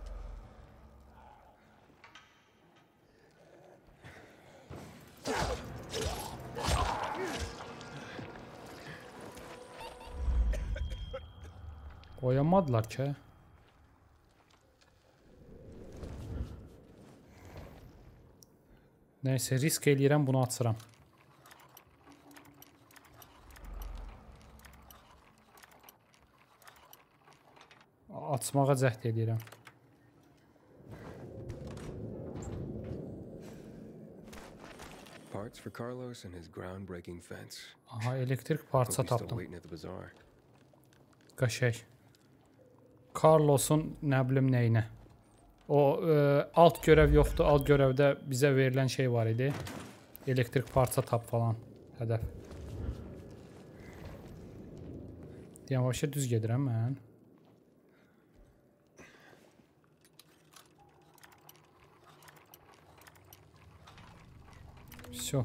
A: Oyanmadılar ki. Neyse, risk eləyirəm, bunu açıram. Açmağa cəhd edirəm.
B: Parts for Carlos and his groundbreaking fence.
A: Aha, elektrik parça
B: Hope he's still
A: tapdım.
B: waiting at the bazaar.
A: Qəşəng. Carlos'un nə bilim nəyinə. O alt görəv yoxdur. Alt görəvdə bizə verilən şey var idi. Elektrik parça tap falan. Hədəf. Deyəm, başa düz gedirəm mən. Всё.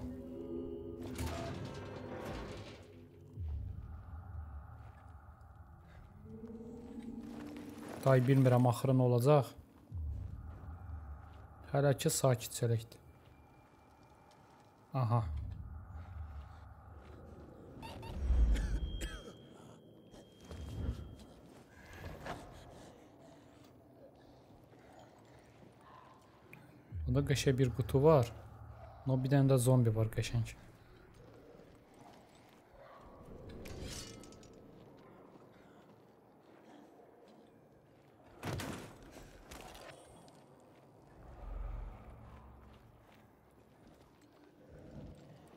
A: Day bilmirəm axırı nə olacaq. Hələ ki sakitçəlikdir. Aha. Burada qəşəng bir qutu var. No, bir dənə də zombi var qəşəng.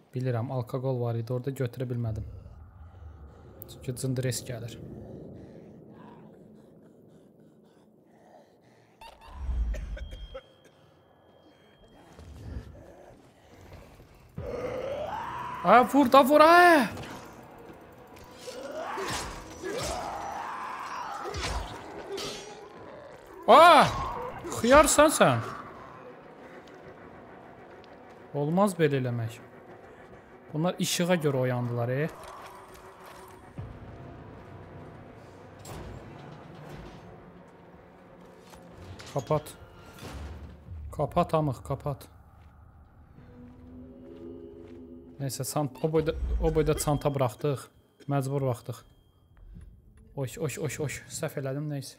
A: Bilirəm, alkoqol var idi, orada götürə bilmədim. Çünki cındıres gəlir. Vur da vur, xıyarsan sən. Olmaz belə eləmək. Bunlar işığa görə oyandılar, Kapat. Kapat amıq, kapat. Neyse, o boyda çanta bıraxdıq. Məcbur baxdıq. Oy, səhv elədim, neyse.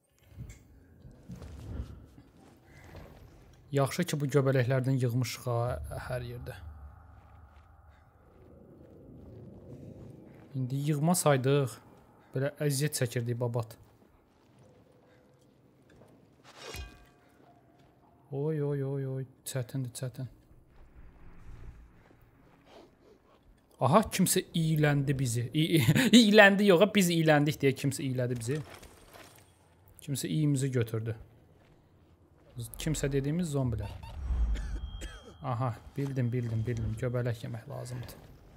A: Yaxşı ki, bu göbələklərdən yığmışıq hər yerdə. İndi yığmasaydıq, belə əziyyət çəkirdik babat. Oy, çətindir, çətin. Aha, kimsə iyləndi bizi. İyləndi yox, biz iyləndik deyə kimsə iylədi bizi. Kimsə iyimizi götürdü. Kimsə dediyimiz zombilər. Aha, bildim. Göbələk yemək lazımdır.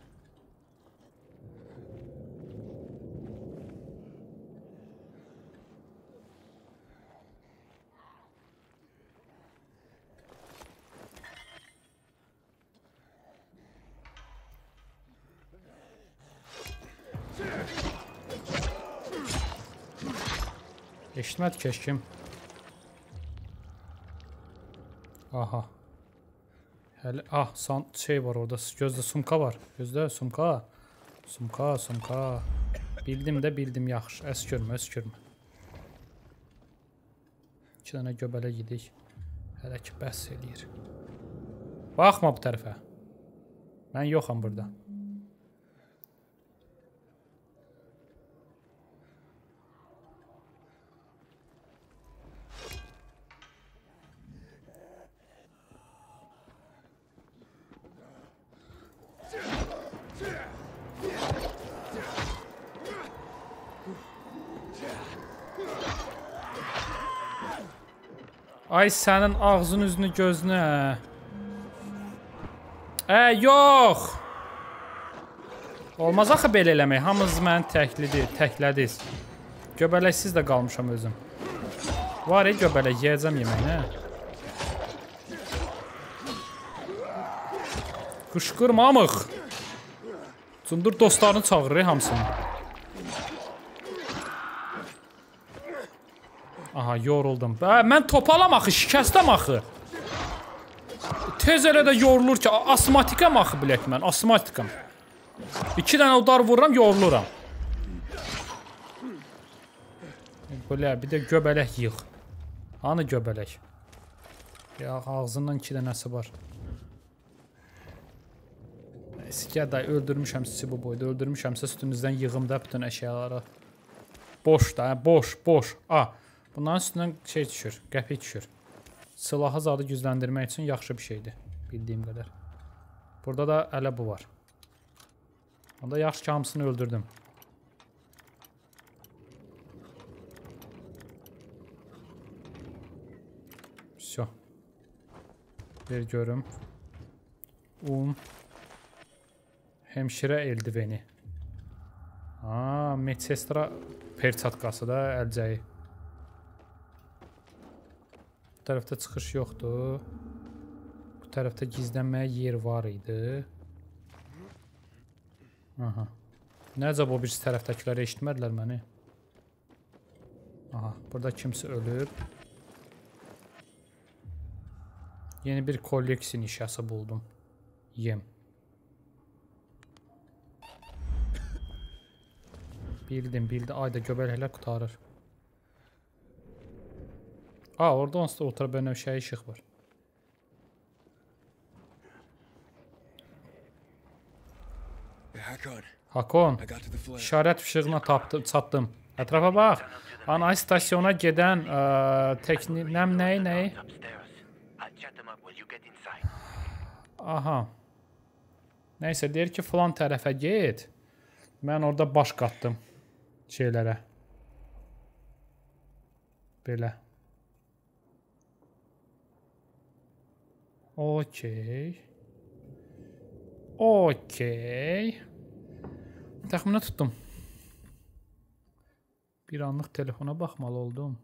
A: Eşitmədi ki, kim? Aha. Hələ, şey var orada. Gözdə sumka var. Gözdə sumka. Sumka. Bildim, yaxşı. Əskürmə. 2 dənə göbələ gidik. Hələ ki, bəs eləyir. Baxma bu tərəfə. Mən yoxam burada. Ay sənin ağzın, üzünü, gözünü. Yox. Olmaz axı belə eləmək. Hamınız məni təklədiniz. Göbələksiz də qalmışam özüm. Var göbələk, yiyəcəm yeməyini. Qışqırma amıq. Cundur dostlarını çağırır hamısını. Aha, yoruldum. Mən topalam axı, şikəstəm axı. Tez elə də yorulur ki, asmatikəm axı bilək mən, asmatikəm. 2 dənə udar vururam, yoruluram. Belə, bir də göbələk yığ. Hanı göbələk? Ya, ağzından 2 dənəsi var. Sikəday, öldürmüşəm sizi bu boyda, öldürmüşəmsə üstünüzdən yığım da bütün əşyaları. Boş da, boş. Bunların üstündən şey düşür, qəpik düşür. Silahı zadı gücləndirmək üçün yaxşı bir şeydir, bildiyim qədər. Burada da hələ bu var. Onda yaxşı ki, hamısını öldürdüm. Всё. Bir görüm. Hemşirə eldiveni. Medsestra perçatkası da, əlcəyi. Bu tərəfdə çıxış yoxdur. Bu tərəfdə gizlənməyə yer var idi. Aha. Necə bu birisi tərəfdəkiləri eşitmədilər məni? Aha, burada kimsə ölüb. Yeni bir kolleksiya nişası buldum. Yem. Bildim. Ayda göbələklər qutarır. Orada onsuz da ultrabənövşəyi işıq var. Hakon, işarət fişiğine çatdım. Ətrafa bax. Ana istasyona gedən nəyi? Aha. Nəysə, deyir ki, filan tərəfə get. Mən orada baş qatdım şeylərə. Belə. Okey. Okey. Təxminə tutdum. Bir anlıq telefona baxmalı oldum.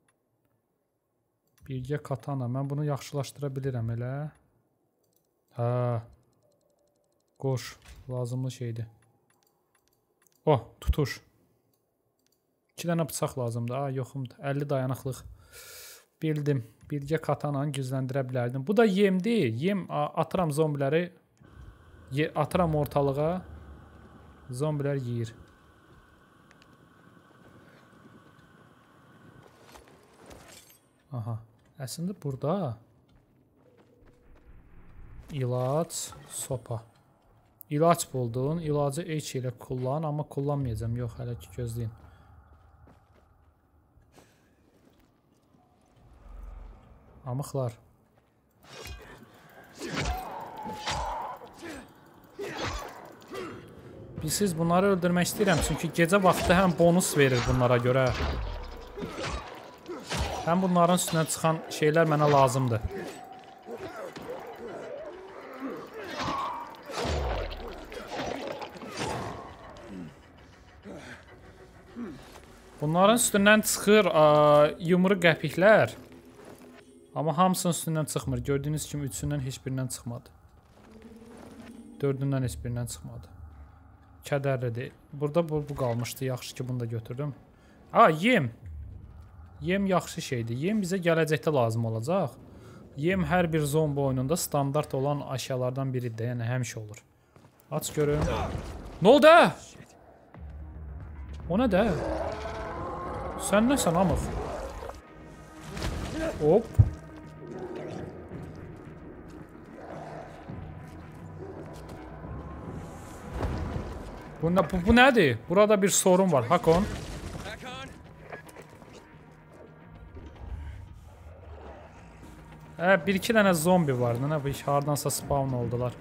A: Birgə katana. Mən bunu yaxşılaşdıra bilirəm elə. Hə. Qoş. Lazımlı şeydir. Oh, tutuş. 2 dənə bıçaq lazımdır. Ha, yoxumdur. 50 dayanıqlıq. Bildim. Birgə katananı gücləndirə bilərdim. Bu da yemdir. Yem atıram zombiləri. Atıram ortalığa. Zombilər yeyir. Aha. Əslində burada ilac, sopa. İlac buldun. İlacı H ilə kullan. Amma kullanmayacağım. Yox, hələ ki gözləyin. Amıqlar. Siz bunları öldürmək istəyirəm. Çünki gecə vaxtı həm bonus verir bunlara görə. Həm bunların üstünə çıxan şeylər mənə lazımdır. Bunların üstündən çıxır yumru qəpiklər. Amma hamısının üstündən çıxmır. Gördüyünüz kimi üçündən heç birindən çıxmadı. Dördündən heç birindən çıxmadı. Kədərlidir. Burada bu qalmışdı. Yaxşı ki bunu da götürdüm. Yem. Yem yaxşı şeydir. Yem bizə gələcəkdə lazım olacaq. Yem hər bir zombi oyununda standart olan əşyalardan biridir. Yəni həmişə olur. Aç görün. Nə oldu? O nə də? Sən nəsən amıq? Hop. Bu nədir? Burada bir sorun var. Hakon. Bir-iki dənə zombi var. Nə bu iş? Hardansa spawn oldular.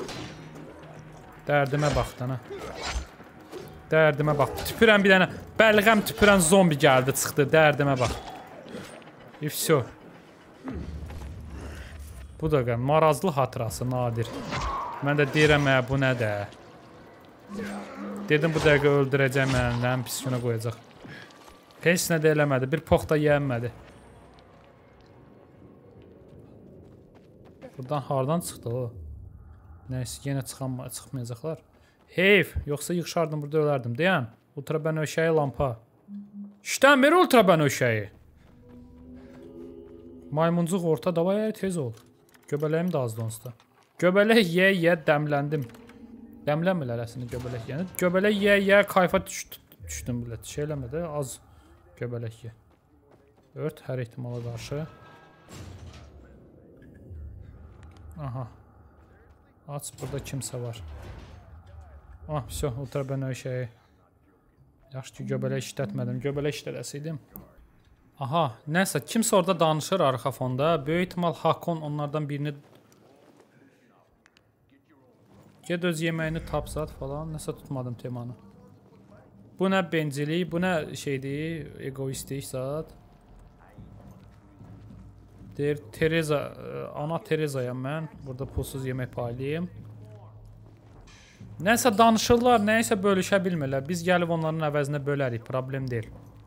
A: Dərdimə bax dənə. Dərdimə bax. Tüpürən bir dənə. Bəlğəm tüpürən zombi gəldi, çıxdı. Dərdimə bax. İfso. Bu da marazlı hatırası, nadir. Mən də deyirəm, bu nədir? Dedim bu dəqiqə öldürəcəm mənim pis günə qoyacaq. Heç nə də eləmədi. Bir pox da yiyənmədi. Buradan hardan çıxdı o? Nəysə, yenə çıxmayacaqlar. Heyf, yoxsa yığışardım burada ölərdim. Deyən, ultrabənövşəyi lampa. İşləmir ultrabənövşəyi. Maymuncuq orta davaya tez ol. Göbələyim də azdı onsuz da. Göbələk yeyə dəmləndim. Dəmlənmirlər əslində göbələk yəni. Göbələk yeyə kayfa düşdüm bilət. Şey eləmədi, az göbələk ye. Ört hər ehtimala qarşı. Aha. Aç, burada kimsə var. Vəsə, ultrabənövşəyi. Yaxşı ki, göbələk işlətmədim. Göbələk işlədəsiydim. Aha, nəsə, kimsə orada danışır arxa fonda. Böyük ihtimal Hakon onlardan birini... Ged öz yeməyini tapsat falan. Nəsə tutmadım temanı. Bu nə bencilik, bu nə şeydir, egoistik zat. Deyir, Tereza, ana Terezayam mən. Burada pulsuz yemək paylayayım. Nəsə danışırlar, nəyisə bölüşə bilmirlər. Biz gəlib onların əvəzinə bölərik, problem deyil.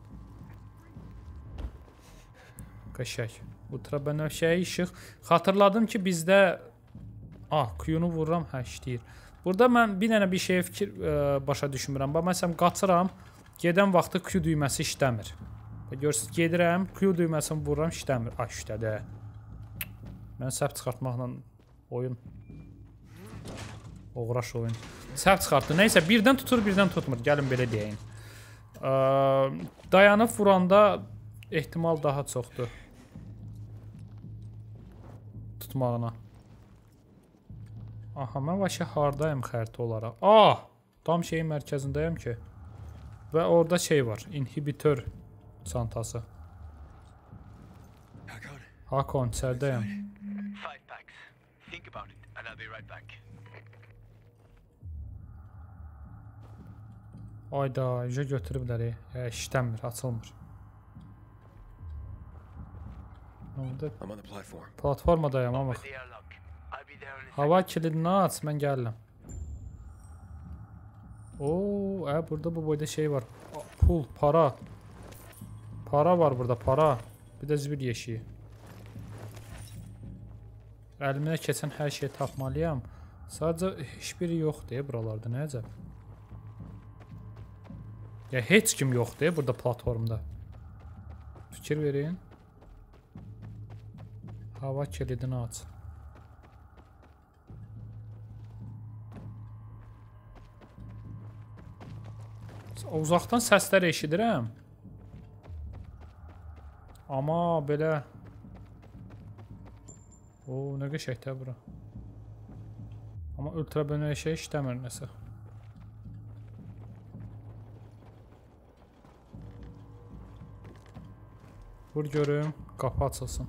A: Qəşək. Ultrabənövşəyi işıq. Xatırladım ki, bizdə... Q-nu vururam, işləyir. Burada mən bir dənə bir şeyə fikir başa düşmürəm. Məsələn, qaçıram, gedən vaxtı Q düyməsi işləmir. Görürsünüz, gedirəm, Q düyməsini vururam, işləmir. İşlədi. Mən səhv çıxartmaqla oyun. Oğraş oyun. Səhv çıxartdı. Nəysə, birdən tutur, birdən tutmur. Gəlin belə deyəyin. Dayanıb vuranda ehtimal daha çoxdur. Tutmağına. Aha, mən vəşə hardayım xəritə olaraq. Tam şeyin mərkəzindəyəm ki. Və orada şey var, inhibitor çantası. Hakon, içərdəyəm. Ayda, götürüblər. İşləmir, açılmır. Orada
B: I'm on the platform.
A: platformadayım ama.
C: With the airlock. I'll be there in a
A: Hava kilidini aç, mən gəlirəm. Oo, burada bu boyda şey var. Pul, para. Para var burada, para. Bir də zibir yeşiyi. Əlimə keçən hər şeyi tapmalıyam. Sadəcə heç biri yoxdur buralarda, nə əcəb. Ya heç kim yoxdur burada platformda. Fikir verin. Hava kilidini aç. Uzaqdan səslər eşidirəm. Amma belə... Oo, nə qəşəkdir bura. Amma ultrabönüyü şey işləmir nəsə. Vur görüm, qapı açılsın.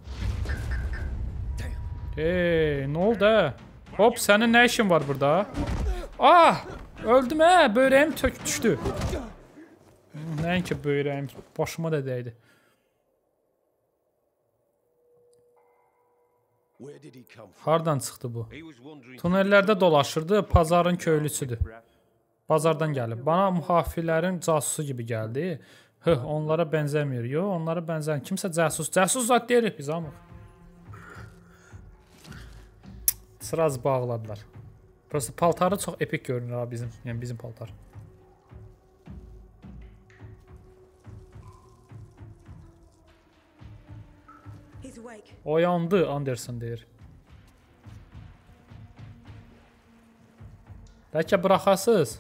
A: Hey, nə oldu? Hop, sənin nə işin var burada? Ah! Öldüm böyrəyim düşdü. Nəinki böyrəyim, başıma da dəydi. Hardan çıxdı bu? Tunellərdə dolaşırdı, pazarın köylüsüdür. Bazardan gəlib. Bana müxafirlərin casusu gibi gəldi. Onlara bənzəmir. Yox, onlara bənzəmir. Kimsə cəsus. Cəsus zat deyirik biz amma. Sıraz bağladılar. Prosta paltarı çox epik görünür abi bizim. Yəni bizim paltar. Oyandı, Anderson deyir. Bəlkə bıraxasız.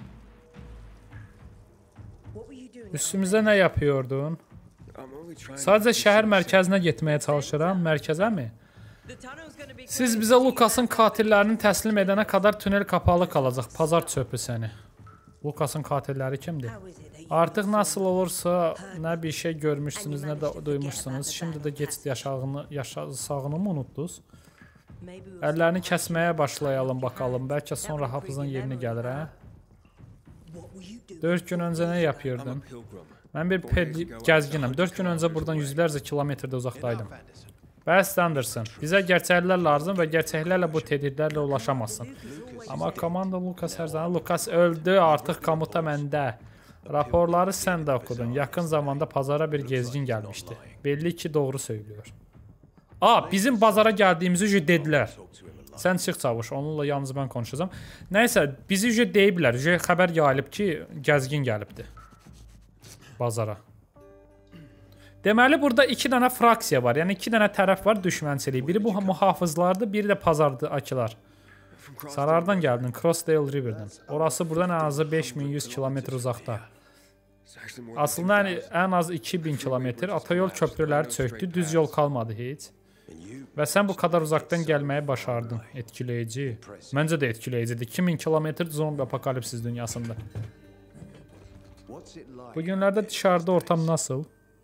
A: Üstümüzdə nə yapıyordun? Sadəcə şəhər mərkəzinə getməyə çalışıram. Mərkəzə mi? Siz bizə Lukasın katillerini təslim edənə kadar tünel kapalı qalacaq. Pazar çöpü səni. Lukasın katilləri kimdir? Artıq nasıl olursa nə bir şey görmüşsünüz, nə də duymuşsunuz. Şimdi də geçid yaşağını mı unutdunuz? Əllərini kəsməyə başlayalım bakalım. Bəlkə sonra hafızın yerini gəlir, hə? 4 gün öncə nə yapıyordun? Mən bir gəzginəm. 4 gün öncə buradan yüzlərcə kilometrdə uzaqdaydım. Bəs Anderson, bizə gerçəklər lazım və gerçəklərlə bu tehditlərlə ulaşamazsın. Amma komanda Lukas hər zaman Lukas öldü, artıq komuta məndə. Raporları sən də oxudun. Yaxın zamanda pazara bir gezgin gəlmişdi. Belli ki doğru söylüyor. Bizim bazara gəldiyimizi dedilər. Sən çıx çavuş, onunla yalnız mən konuşacağım. Nəysə, bizi deyiblər. Xəbər yayılıb ki, gəzgin gəlibdi bazara. Deməli, burada 2 dənə fraksiya var. Yəni 2 dənə tərəf var düşmənçilik. Biri bu mühafızlardır, biri də pazardır, akılar. Sarardan gəldin, Crossdale River'dan. Orası buradan ən azı 5100 kilometr uzaqda. Aslında ən az 2000 kilometr. Atayol köprüləri çöktü, düz yol kalmadı heç. Və sən bu kadar uzaqdan gəlməyi başardın. Etkiləyici. Məncə də etkiləyicidir. 2000 kilometr zombi apokalipsiz dünyasında. Bu günlərdə dışarıda ortam nasıl?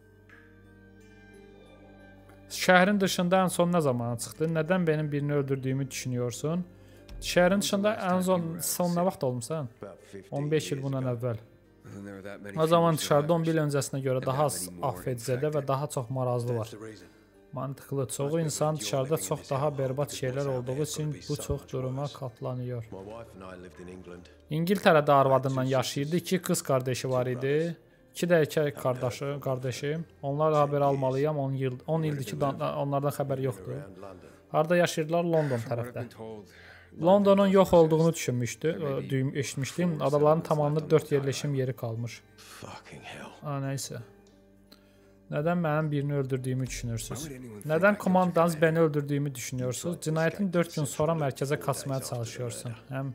A: Şəhərin dışında ən son nə zaman çıxdı? Nədən benim birini öldürdüyümü düşünüyorsun? Şəhərin dışında ən son nə vaxt olmuşsan? 15 il bundan əvvəl. O zaman dışarıda 11 il öncəsinə görə daha az affedicədə və daha çox marazlı var. Mantıqlı. Çoğu insan dışarıda çox daha berbat şeylər olduğu üçün bu çox duruma katlanıyor. İngiltərədə arvadından yaşayırdı. 2 qız qardeşi var idi. 2 də erkək qardeşim. Onlarla haber almalıyam. 10 ildir ki onlardan xəbər yoxdur. Harada yaşayırdılar? London tərəfdə. Londonun yox olduğunu eşitmişdim. Adaların tamamında 4 yerləşim yeri qalmış. Nəysə. Nədən mənim birini öldürdüyümü düşünürsünüz? Nədən komandanız beni öldürdüyümü düşünüyorsunuz? Cinayetin 4 gün sonra mərkəzə qaçmaya çalışıyorsun. Həm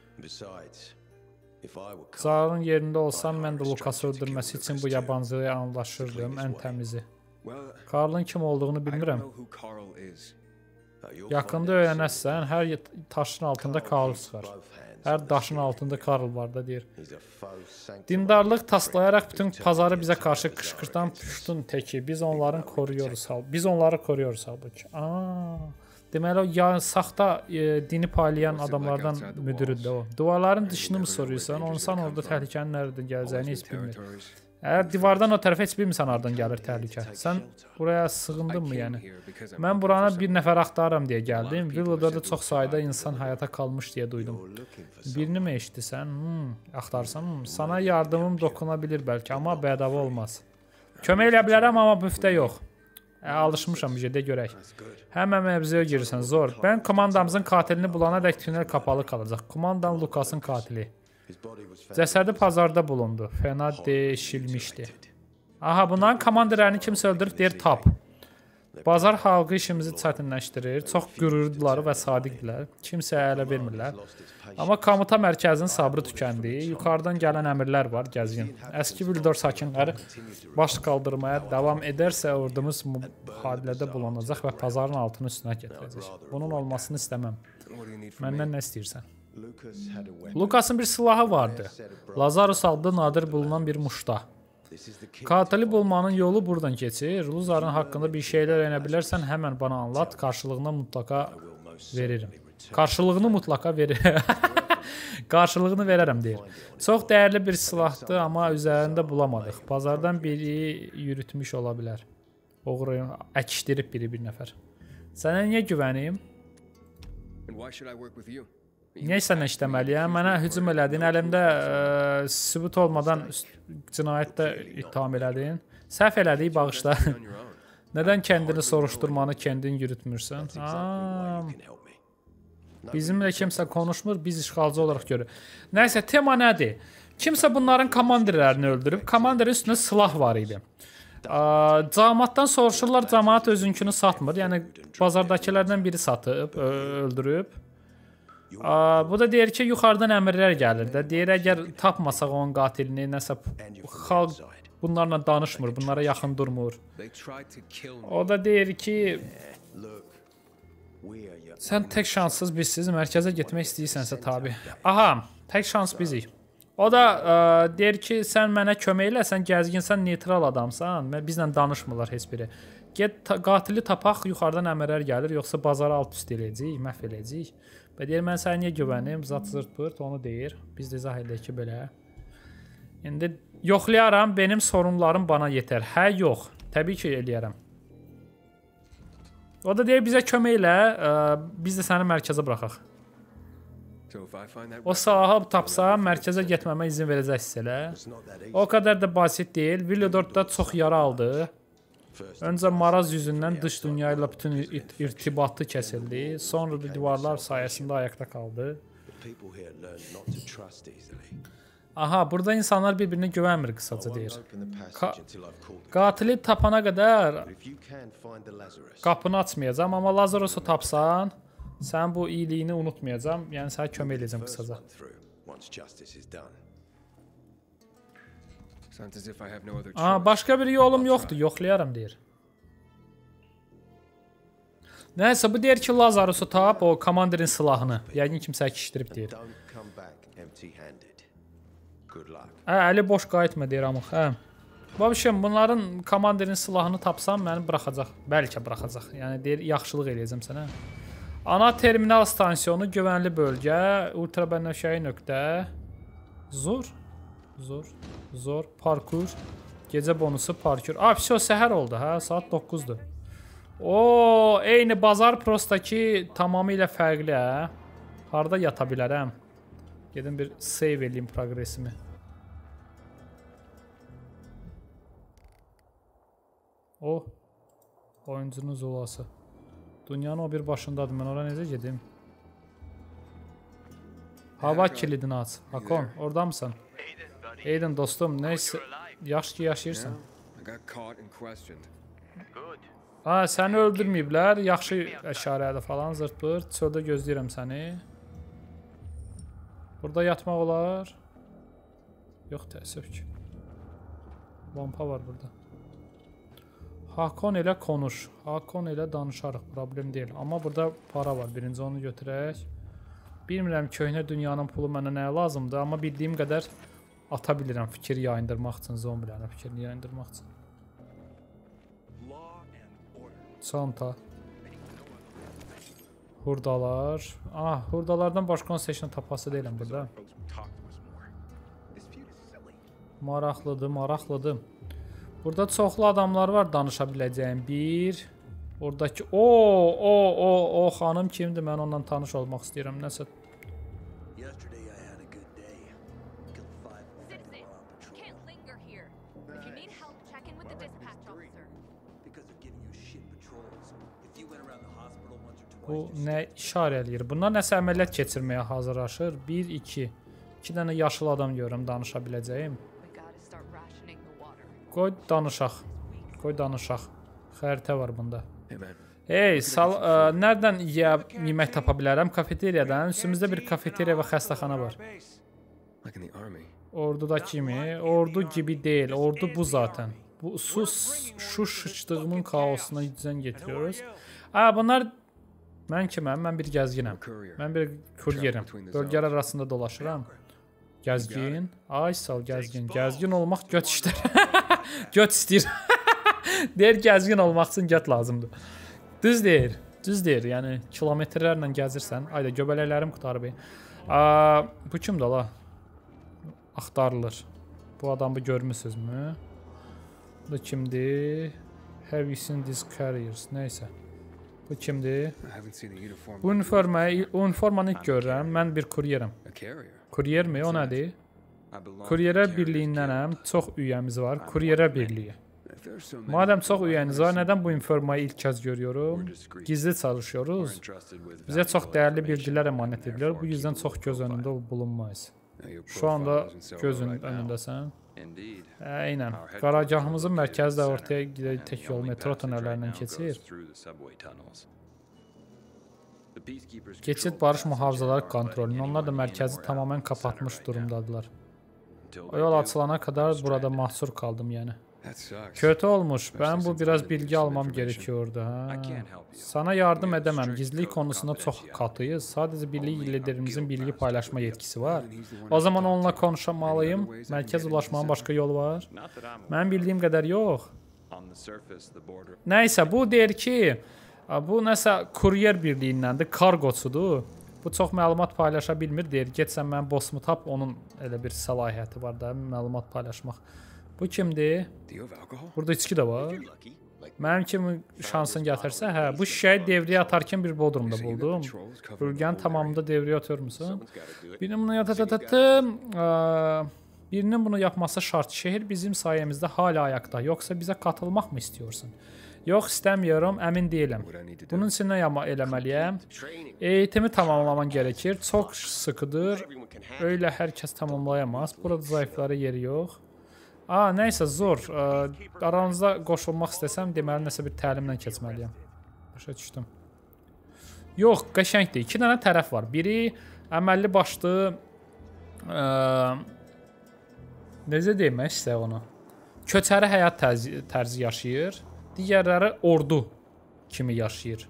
A: Zarın yerində olsam, mən də Lukası öldürməsi üçün bu yabancıya anlaşırdım, ən təmizi. Karl'ın kim olduğunu bilmirəm. Yaxında öyrənəsən, hər taşın altında Karl çıxar. Hər daşın altında Karl var da deyir. Dindarlıq taslayaraq bütün pazarı bizə qarşı qışqırtan püştün teki. Biz onları koruyoruz halbuki. Deməli o saxta dini paylayan adamlardan müdürüdür o. Divarların dışını mı soruyorsan, onsan orada təhlükənin nereden gələcəyini heç bilmir. Əgər divardan o tərəfə heç bilmirsən hardan gəlir təhlükə. Sən buraya sığındın mı yəni? Mən buranı bir nəfər axtarıram deyə gəldim. Villada da çox sayda insan həyata qalmış deyə duydum. Birini mi eşitdisən? Axtarsan, sana yardımım dokuna bilir bəlkə, amma bədava olmaz. Kömək elə bilərəm, amma büftə yox. Alışmışam bir de görək. Həmən mövzuya girirsən, zor. Ben komandamızın katilini bulana dək tünel kapalı qalacaq. Komandan Lukas'ın katili. Cəsədi pazarda bulundu. Fena deşilmişdi. Aha, bunların komandirlərini kimsə öldürüb deyir tap. Bazar halkı işimizi çətinləşdirir. Çox qürurlular və sadiqdirlər. Kimsəyə ələ vermirlər. Amma komuta mərkəzinin sabrı tükəndi. Yuxarıdan gələn əmirlər var, gəzgin. Əski Vildor sakinləri baş qaldırmaya davam edərsə ordumuz mühadilədə bulunacaq və pazarın altını üstünə gətirəcək. Bunun olmasını istəməm. Məndən nə istəyirsən? Lukas'ın bir silahı vardı. Lazarus adlı nadir bulunan bir muşta. Katili bulmanın yolu buradan geçir. Luzarın hakkında bir şeyler öğrenebilirsen hemen bana anlat. Karşılığını mutlaka veririm. Karşılığını mutlaka veririm. Karşılığını verərəm deyir. Çox dəyərli bir silahdır, amma üzərində bulamadıq. Bazardan biri yürütmüş ola bilər. Oğru əkişdirib biri bir nəfər. Sənə niyə güvənim? Niyə sənə işləməliyəm? Mənə hücum elədin, əlimdə sübut olmadan cinayətdə ittiham elədin. Səhv elədik, bağışla. Nədən kendini soruşturmanı kendin yürütmürsən? Bizimlə kimsə konuşmur, biz işğalcı olaraq görür. Nəysə, tema nədir? Kimsə bunların komandirlərini öldürüb, komandirin üstündə silah var idi. Cəmaatdan soruşurlar, cəmaat özünkünü satmır. Yəni, bazardakilərdən biri satıb, öldürüb. Bu da deyir ki, yuxarıdan əmirlər gəlir də. Deyir, əgər tapmasaq onun qatilini, nəsə xalq bunlarla danışmır, bunlara yaxın durmur. O da deyir ki, sən tək şanssız bizsiz, mərkəzə getmək istəyirsənsə tabi. Aha, tək şans bizik. O da deyir ki, sən mənə kömək elə, sən gəzginsən, neytral adamsan, bizlə danışmırlar heç biri. Get, qatili tapaq, yuxarıdan əmirlər gəlir, yoxsa bazarı alt üst eləyəcək, məhv eləyəcək. Və deyir, mən sənə niyə güvənim, zat zırt pırt, onu deyir. Biz də izah edək ki, belə. İndi yoxlayaram, benim sorunlarım bana yetər. Hə, yox, təbii ki, eləyərəm. O da deyir, bizə kömək elə, biz də səni mərkəzə buraxaq. O sahib tapsa, mərkəzə getməmə izin verəcəksiniz elə. O qədər də basit deyil. Villodorda çox yara aldı. Öncə maraz yüzündən dış dünya ilə bütün irtibatı kəsildi. Sonra da divarlar sayəsində ayaqda qaldı. Aha, burada insanlar bir-birinə güvənmir, qısaca deyir. Qatili tapana qədər qapını açmayacam, amma Lazarusu tapsan, sən bu iyiliyini unutmayacam, yəni sənə kömək edəcəm qısaca. Başqa bir yolum yoxdur, yoxlayaram deyir. Nəysə, bu deyir ki, Lazarusu tap, o komandirin silahını. Yəqin kimsə əkişdirib deyir. Əli boş qayıtma deyir amıq. Babişim, bunların komandirin silahını tapsam, məni buraxacaq. Bəlkə buraxacaq. Yəni deyir, yaxşılıq eləyəcəm sənə. Ana terminal stansiyonu, güvənli bölgə, ultrabənövşəyi nöqtə. Zor, parkur, gecə bonusu, parkur. Pis, o səhər oldu, saat 9-dur. Eyni bazar prostaki tamamilə fərqli, Harada yata bilərəm? Gedim bir save eləyim progresimi. Oyuncunun zulası. Dünyanın o bir başındadır, mən ora necə gedim? Hava kilidini aç. Hakon, orada mısın? Aiden dostum, neyse, yaxşı ki yaşayırsan. Səni öldürməyiblər, yaxşı əşarədir falan, zırt-pırt. Çöldə gözləyirəm səni. Burada yatmaq olar. Yox, təəssüf ki. Lampa var burada. Hakon ilə konuş. Hakon ilə danışarıq, problem deyil. Amma burada para var, birinci onu götürək. Bilmirəm, köhnə dünyanın pulu mənə nəyə lazımdır, amma bildiyim qədər ata bilirəm fikir yayındırmaq üçün, zombilərin fikrini yayındırmaq üçün. Çanta. Hurdalar. Ah, hurdalardan başqa onun seçinə tapası deyiləm burada. Maraqlıdır, maraqlıdır. Burada çoxlu adamlar var danışa biləcəyim. Bir. Oradakı... O xanım kimdir? Mən ondan tanış olmaq istəyirəm. Nəsə... Bu nə işarə eləyir? Bunlar nəsə əməliyyat keçirməyə hazırlaşır. 1, 2. 2 dənə yaşıl adam görürəm danışa biləcəyim. Qoy danışaq. Qoy danışaq. Xəritə var bunda. Hey, nədən yemək tapa bilərəm? Kafeteriyadan. Üstümüzdə bir kafeteriya və xəstəxana var. Ordudakı kimi. Ordu gibi deyil. Ordu bu zaten. Bu şu şıçdığımın kaosuna yüzden getiriyoruz. Bunlar... Mən kiməm? Mən bir gəzginəm. Mən bir kuryerim. Bölgələr arasında dolaşıram. Gəzgin. Ay sal gəzgin. Gəzgin olmaq göt işdir. Göt istəyir. Deyir gəzgin olmaq üçün göt lazımdır. Düz deyir. Düz deyir. Yəni kilometrlərlə gəzirsən. Ayda göbələklərim qutarıb. Bu kimdir la? Axtarılır. Bu adamı görmüsünüzmü? Bu kimdir? Have you seen these carriers? Neysə. Bu kimdir? Bu uniformanı ilk görürəm. Mən bir kuryerəm. Kuryer mi? O nədir? Kuryerlər birliyindənəm. Çox üyəmiz var. Kuryerlər birliyi. Madəm çox üyəniz var, nədən bu uniformayı ilk kəz görüyorum? Gizli çalışıyoruz. Bizə çox dəyərli bilgilər əmanət edilir. Bu yüzden çox göz önündə bulunmayız. Şu anda gözün önündəsən. Eynən. Qaragahımızın mərkəzi də ortaya tək yol metro tünəllərindən keçir. Keçid barış mühafizələri kontrolünün. Onlar da mərkəzi tamamən kapatmış durumdadılar. O yol açılana kadar burada mahsur kaldım yani. Kötü olmuş. Ben bu biraz bilgi almam gerekiyordu. Sana yardım edemem. Gizlilik konusunda çok katıyız. Sadece birlik liderimizin bilgi paylaşma yetkisi var. O zaman onunla konuşmalıyım. Merkez ulaşmanın başka yolu var. Ben bildiğim kadar yok. Neyse bu der ki bu nəsə kuryer birliyindəndir. Kargosudur. Bu çox məlumat paylaşa bilmir. Deyir, getsən mən bossmu tap. Onun elə bir səlahiyyəti var da məlumat paylaşmaq. Bu kimdir? Burada içki də var. Mənim kimi şansın gətirsə, bu şişəyi devriyə atarkən bir bodrumda buldum. Bölgənin tamamında devriyə atıyor musun? Birinin bunu yapması şart. Şehir bizim sayemizdə hala ayaqda. Yoxsa bizə katılmaq mı istiyorsun? Yox, istəmiyorum, əmin deyiləm. Bunun üçün nə eləməliyəm? Eğitimi tamamlaman gerekir. Çox sıkıdır. Öyle hər kəs tamamlayamaz. Burada zayıflara yeri yox. Nəysə, zor. Aranızda qoşulmaq istəsəm, deməli nəsə bir təlimdən keçməliyəm. Başa düşdüm. Yox, qəşəngdir. 2 dənə tərəf var. Biri əməlli başlı necə demək istə onu? Köçəri həyat tərzi yaşayır. Digərləri ordu kimi yaşayır.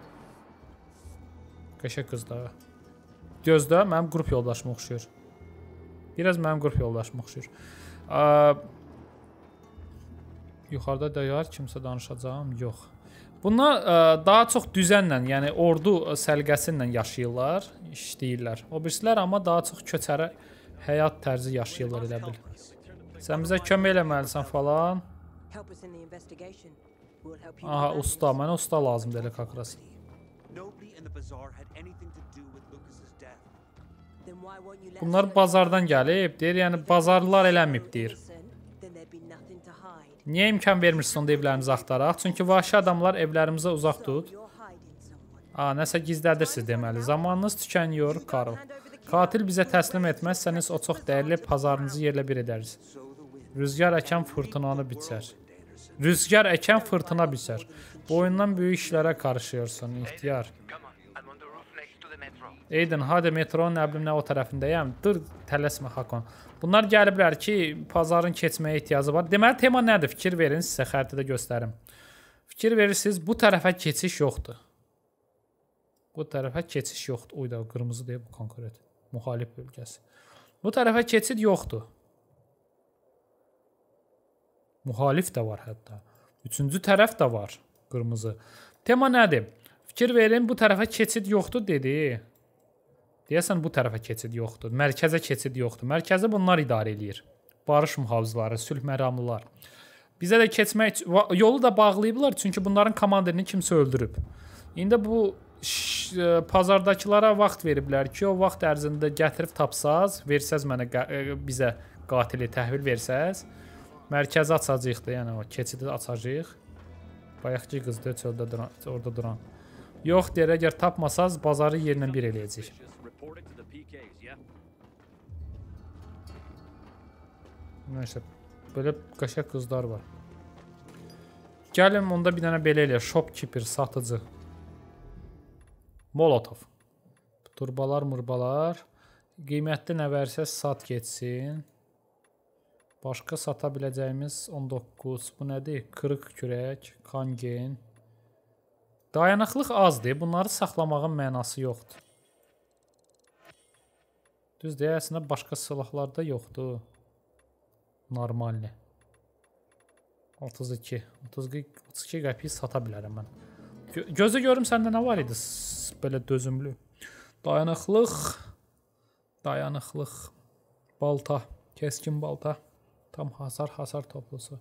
A: Qəşəng qızlar. Gözdə mənim qrup yoldaşıma oxşuyur. Biraz mənim qrup yoldaşıma oxşuyur. Yuxarıda dəyər kimsə danışacağım? Yox. Bunlar daha çox düzənlə, yəni ordu səliqəsindən yaşayırlar, işləyirlər. O birisilər amma daha çox köçəri həyat tərzi yaşayırlar elə bil. Sən bizə kömək eləməlisən falan. Aha, usta. Mənə usta lazımdır elə kakras. Bunlar bazardan gəlib, deyir, yəni bazarlılar eləməyib, deyir. Niyə imkan vermirsin onda evlərimizi axtaraq? Çünki vahşi adamlar evlərimizə uzaq tut. Nəsə gizlədirsiniz deməli. Zamanınız tükəniyor, Karl. Katil bizə təslim etməzsəniz o çox dəyərli pazarınızı yerlə bir edəriz. Rüzgar əkən fırtınanı biçər. Rüzgar əkən fırtına biçər. Bu oyundan böyük işlərə karışıyorsun, ihtiyar. Aiden, hadi metronun nə o tərəfindəyəm. Dur, tələsmə, Hakon. Bunlar gəliblər ki, pazarın keçməyə ehtiyacı var. Deməli, tema nədir? Fikir verin, sizə xəritədə göstərim. Fikir verirsiniz, bu tərəfə keçiş yoxdur. Bu tərəfə keçiş yoxdur. Uyda, qırmızı deyib, bu konkret. Müxalif bölgəsi. Bu tərəfə keçid yoxdur. Müxalif də var hətta. Üçüncü tərəf də var, qırmızı. Tema nədir? Fikir verin, bu tərəfə keçid yoxdur dedi. Deyəsən bu tərəfə keçid yoxdur. Mərkəzə keçid yoxdur. Mərkəzi bunlar idarə eləyir. Barış mühafizləri, sülh məramlılar. Bizə də keçmək yolu da bağlayıblar, çünki bunların komandirini kimsə öldürüb. İndi bu pazardakılara vaxt veriblər ki, o vaxt ərzində gətirib tapsaz, versəz mənə bizə qatili təhvil versəz, mərkəzi açacağıq da, yəni o keçidi açacağıq. Bayaqki qızdır çöldə orada duran. Yox deyir, əgər tapmasaz bazarı yerlə bir eləyəcək. Nəysə, belə qəşəng qızlar var. Gəlin, onda bir dənə belə eləyək. Shopkeeper, satıcı. Molotov. Turbalar, murbalar. Qiymətli nə versəz sat geçsin. Başqa sata biləcəyimiz 19. Bu nədir? Qırıq kürək, kangen. Dayanıqlıq azdır. Bunları saxlamağın mənası yoxdur. Düz deyəsinə başqa silahlarda yoxdur. Normalni. 32 qəpiyi sata bilərəm mən. Gözü görüm səndə nə var idi? Belə dözümlü. Dayanıqlıq. Balta. Keskin balta. Tam hasar toplusu.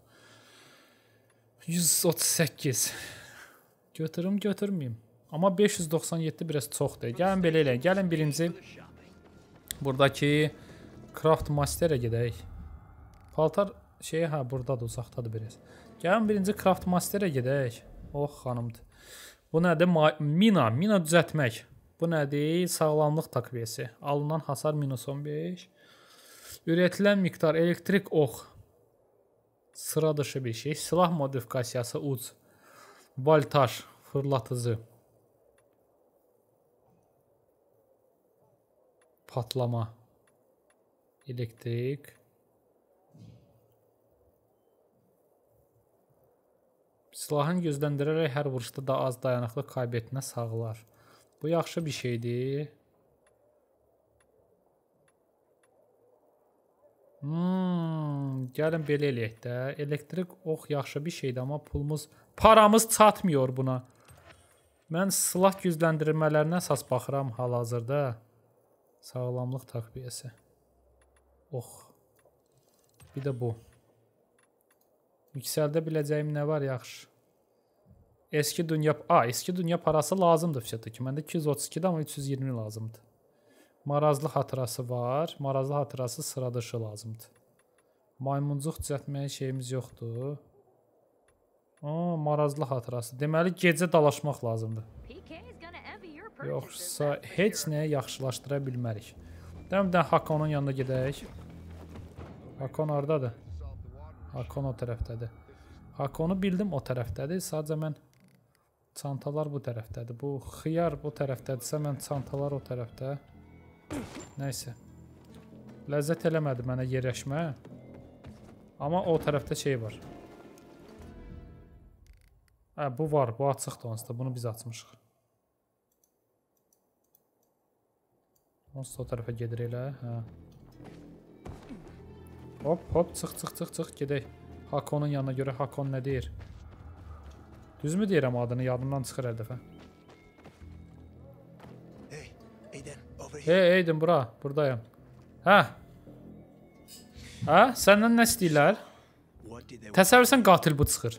A: 138. Götürüm, götürməyim. Amma 597 biraz çoxdur. Gəlin belə eləyək. Gəlin birinci buradakı Craft Master'ə gedək. Paltar şeyi buradadır, uzaqdadır biraz. Gəlin birinci Craft Master'ə gedək. Oh, xanımdır. Bu nədir? Mina düzəltmək. Bu nədir? Sağlamlıq takviyesi. Alınan hasar -15. Ürətilən miqdar elektrik ox. Sıra dışı bir şey. Silah modifikasiyası uc. Voltaj fırlatıcı. Patlama. Elektrik. Silahın gözləndirərək hər vuruşda daha az dayanıqlıq kaybetinə sağlar. Bu yaxşı bir şeydir. Gəlin belə eləyək də. Elektrik ox yaxşı bir şeydir, amma paramız çatmıyor buna. Mən silah gücləndirmələrinə əsas baxıram hal-hazırda. Sağlamlıq takviyesi. Ox. Bir də bu. Yüksəldə biləcəyim nə var yaxşı? Eski dünya parası lazımdır fişətə ki. Məndə 232-də amma 320 lazımdır. Marazlı hatırası var. Marazlı hatırası sıra dışı lazımdır. Maymuncuq düzəltməyə şeyimiz yoxdur. Marazlı hatırası. Deməli, gecə dalaşmaq lazımdır. Yoxsa heç nəyə yaxşılaşdıra bilmərik. Dəmdən Hakonun yanına gedək. Hakon oradadır. Hakon o tərəfdədir. Hakonu bildim o tərəfdədir. Sadəcə mən çantalar bu tərəfdədir. Bu xiyar bu tərəfdədirsə mən çantalar o tərəfdə. Nəysə. Ləzzət eləmədi mənə yerləşmə. Amma o tərəfdə şey var. Bu var. Bu açıqdır onsuz da. Bunu biz açmışıq. Onsuz da o tərəfə gedir elə. Hop, çıx, gedək. Hakonun yanına görə Hakon nə deyir? Düzmü deyirəm adını? Yadımdan çıxır hər dəfə. Hey, Aiden, buradayım. Səndən nə istəyirlər? Təsəvvürsən qatil bu çıxır.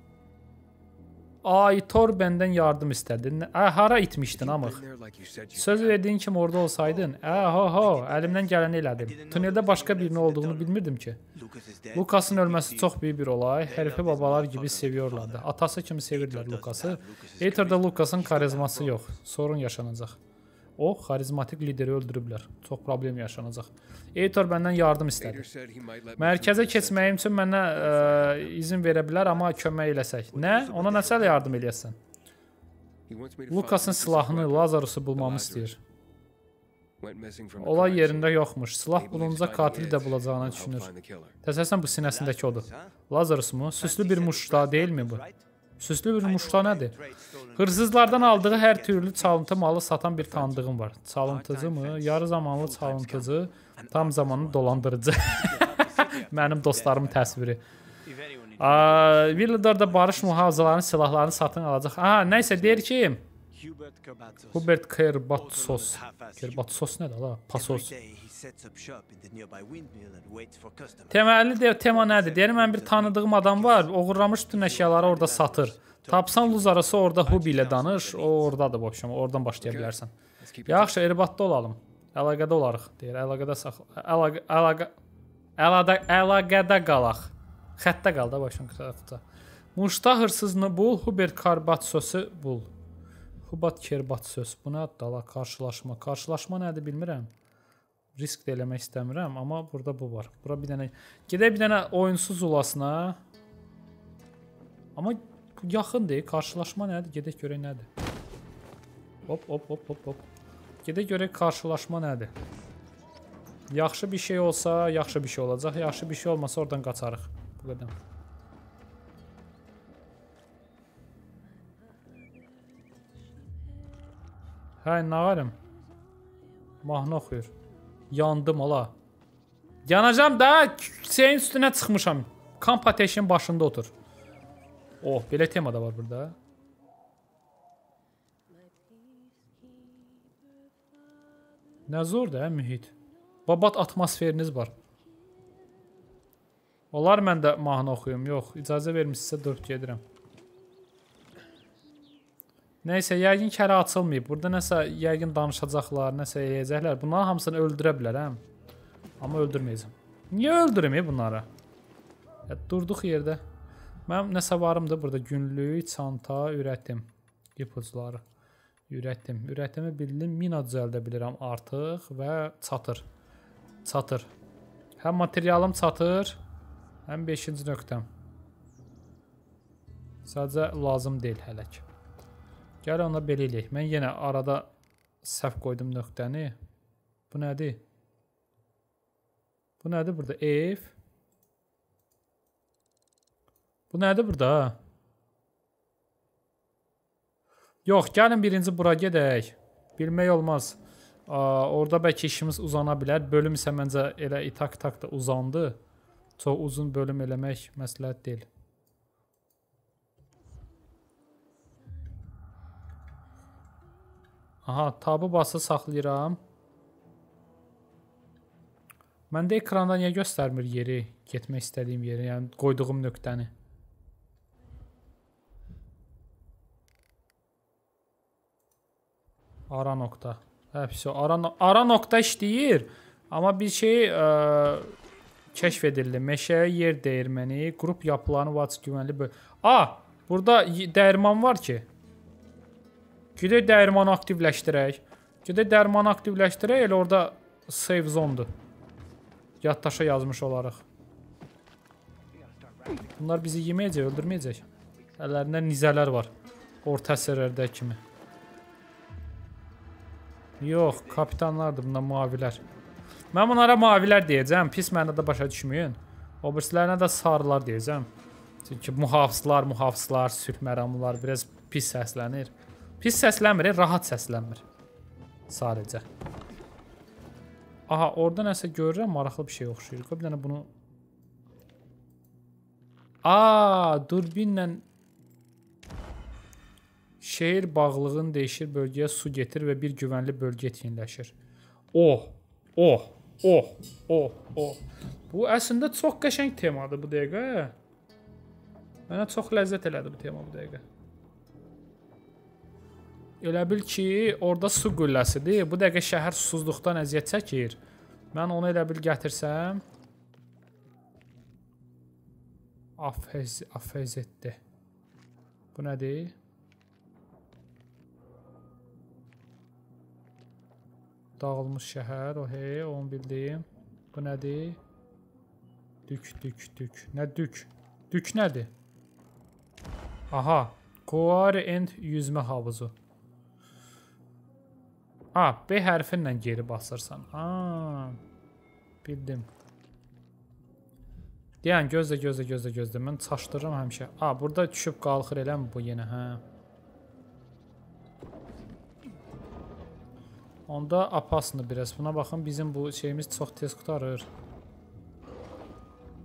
A: Thor bəndən yardım istədi. Hara itmişdin amıq? Söz verdiyin kimi orada olsaydın. Əlimdən gələni elədim. Tuneldə başqa birini olduğunu bilmirdim ki. Lucas'ın ölməsi çox böyük bir olay. Hərifi babalar gibi seviyorlardı. Atası kimi sevirdilər Lucas'ı. Aether'da Lucas'ın karizması yox. Sorun yaşanacaq. O, xarizmatik lideri öldürüblər. Çox problem yaşanacaq. Aether bəndən yardım istədi. Mərkəzə keçməyim üçün mənə izin verə bilər, amma kömək eləsək. Nə? Ona nəsə yardım eləyəsən? Lucas'ın silahını, Lazarusu bulmamı istəyir. Olay yerində yoxmuş. Silah bulunca katili də bulacağını düşünür. Təsəsən bu sinəsindəki odur. Lazarus mu? Süslü bir muşta deyil mi bu? Süslü bir muşta nədir? Hırsızlardan aldığı hər türlü çalıntı malı satan bir tanıdığım var. Çalıntıcı mı? Yarı zamanlı çalıntıcı, tam zamanlı dolandırıcı. Mənim dostlarımın təsviri. Villadarda barış mühafizələrinin silahlarını satın alacaq. Nəysə deyir ki, Hubert Kerbatsos. Kerbatsos nədir la? Pasos. Teməli tema nədir? Deyir, mən bir tanıdığım adam var, oğurlamış bütün əşyaları orada satır. Tapsan Luz arası orada Hubi ilə danış, o oradadır boşum, oradan başlaya bilərsən. Yaxşı, Erbatda olalım. Əlaqədə olarıq, deyir, əlaqədə qalaq. Xəttə qal da boşum. Muşda hırsızını bul, Hubert Kerbatsosu bul. Hubert Kerbatsos, bu nə adda la? Qarşılaşma. Qarşılaşma nədir bilmirəm. Risk də eləmək istəmirəm, amma burada bu var. Bura bir dənə, gedək bir dənə oyunsuz ulasına. Amma yaxındır, qarşılaşma nədir? Gedək görək nədir? Hop. Gedək görək qarşılaşma nədir? Yaxşı bir şey olsa, yaxşı bir şey olacaq. Yaxşı bir şey olmasa oradan qaçarıq. Bu qədər. Hə, nə varım? Mahnı oxuyur. Yandım ala. Yanacam da, şeyin üstünə çıxmışam. Kamp ateşin başında otur. Oh, belə tema da var burada. Nə zordur, hə, mühit. Babat atmosferiniz var. Olar mən də mahnı oxuyum. Yox, icazə vermişsə durub gedirəm. Nəysə, yəqin ki, hələ açılmayıb. Burada nəsə, yəqin danışacaqlar, nəsə yeyəcəklər. Bunların hamısını öldürə bilərəm. Amma öldürməyəcəm. Niyə öldürməyib bunları? Durduq yerdə. Mənim nəsə varımdır burada. Günlük, çanta, ürətim. İpucları. Ürətim. Ürətimi bildim. Mina düzəldə bilirəm artıq və çatır. Çatır. Həm materialım çatır, həm 5-ci nöqtəm. Sadəcə lazım deyil hələ ki. Gəl ona belə eləyək. Mən yenə arada səhv qoydum nöqtəni. Bu nədir? Bu nədir burada? Ev. Bu nədir burada? Yox, gəlin birinci bura gedək. Bilmək olmaz. Orada bəlkə işimiz uzana bilər. Bölüm isə məncə elə itak-tak da uzandı. Çox uzun bölüm eləmək məsləhət deyil. Aha, tabı bası saxlayıram. Məndə ekranda niyə göstərmir yeri? Getmək istədiyim yeri, yəni qoyduğum nöqtəni. Ara nokta. Hepsi ara nokta işləyir. Amma bir şey kəşf edildi. Meşəyə yer dəyirməni, qrup yapılarını vacib güvənli böl. Burada dəyirman var ki. Gedək dəyirmanı aktivləşdirək. Elə orada save zone'dur. Yaddaşa yazmış olarıq. Bunlar bizi yeməyəcək, öldürməyəcək. Əllərində nizələr var. Orta əsrlərdə kimi. Yox, kapitanlardır bunlar, mavilər. Mən bunlara mavilər deyəcəm. Pis mənada başa düşməyin. O birisilərinə də sarılar deyəcəm. Çünki mühafızlar, sülh məramlılar biraz pis səslənir. Pis səslənmir, rahat səslənmir. Sadəcə. Aha, orada nəsə görürəm, maraqlı bir şey oxşuyur. Bir dənə bunu... Durbinlə... Şehir bağlığını dəyişir, bölgəyə su getir və bir güvənli bölgə etkinləşir. Bu əslində çox qəşəng temadır bu dəqiqə. Mənə çox ləzzət elədi bu tema bu dəqiqə. Elə bil ki, orada su qülləsidir. Bu dəqiqə şəhər susuzluqdan əziyyət çəkir. Mən onu elə bil gətirsəm... Afəz etdi. Bu nədir? Dağılmış şəhər, onu bildim. Bu nədir? Dük. Nə dük? Dük nədir? Aha. Quarry and yüzmə havuzu. B hərfinlə geri basırsan. Bildim. Deyən, gözlə. Mən çaşdırıram həmişə. Burada düşüb qalxır eləmi bu yenə, hə? Onda apasını biraz. Buna baxın, bizim bu şeyimiz çox tez qutarır.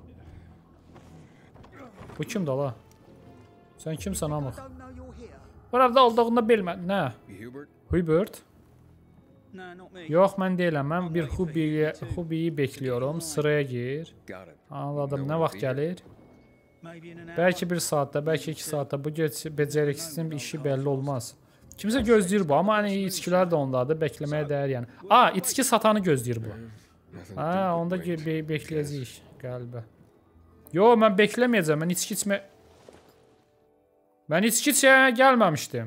A: Bu kimdir la? Sən kimsən amıq? Burada olduğunu bilmədim. Nə?
B: Hubert?
A: Hubert?
D: No, not me.
A: Yox, mən deyiləm. Mən bir Hubiyi bekliyorum. Sıraya gir.
B: Got it.
A: Anladım. Nə vaxt gəlir?
D: Maybe in an hour.
A: Bəlkə 1 saatda, bəlkə 2 saatda. Bu beceriksizin işi belli olmaz. Kimsə gözləyir bu, amma hani içkilər də ondadır. Bekləməyə dəyər yəni. Aa, içki satanı gözləyir bu.
B: Nothing
A: Ha,
B: deep
A: onda
B: with brains.
A: bekləyəcəyik qəlbə. Yo, mən bekləməyəcəm. Mən içki içmə... Mən içki içməyə gəlməmişdim.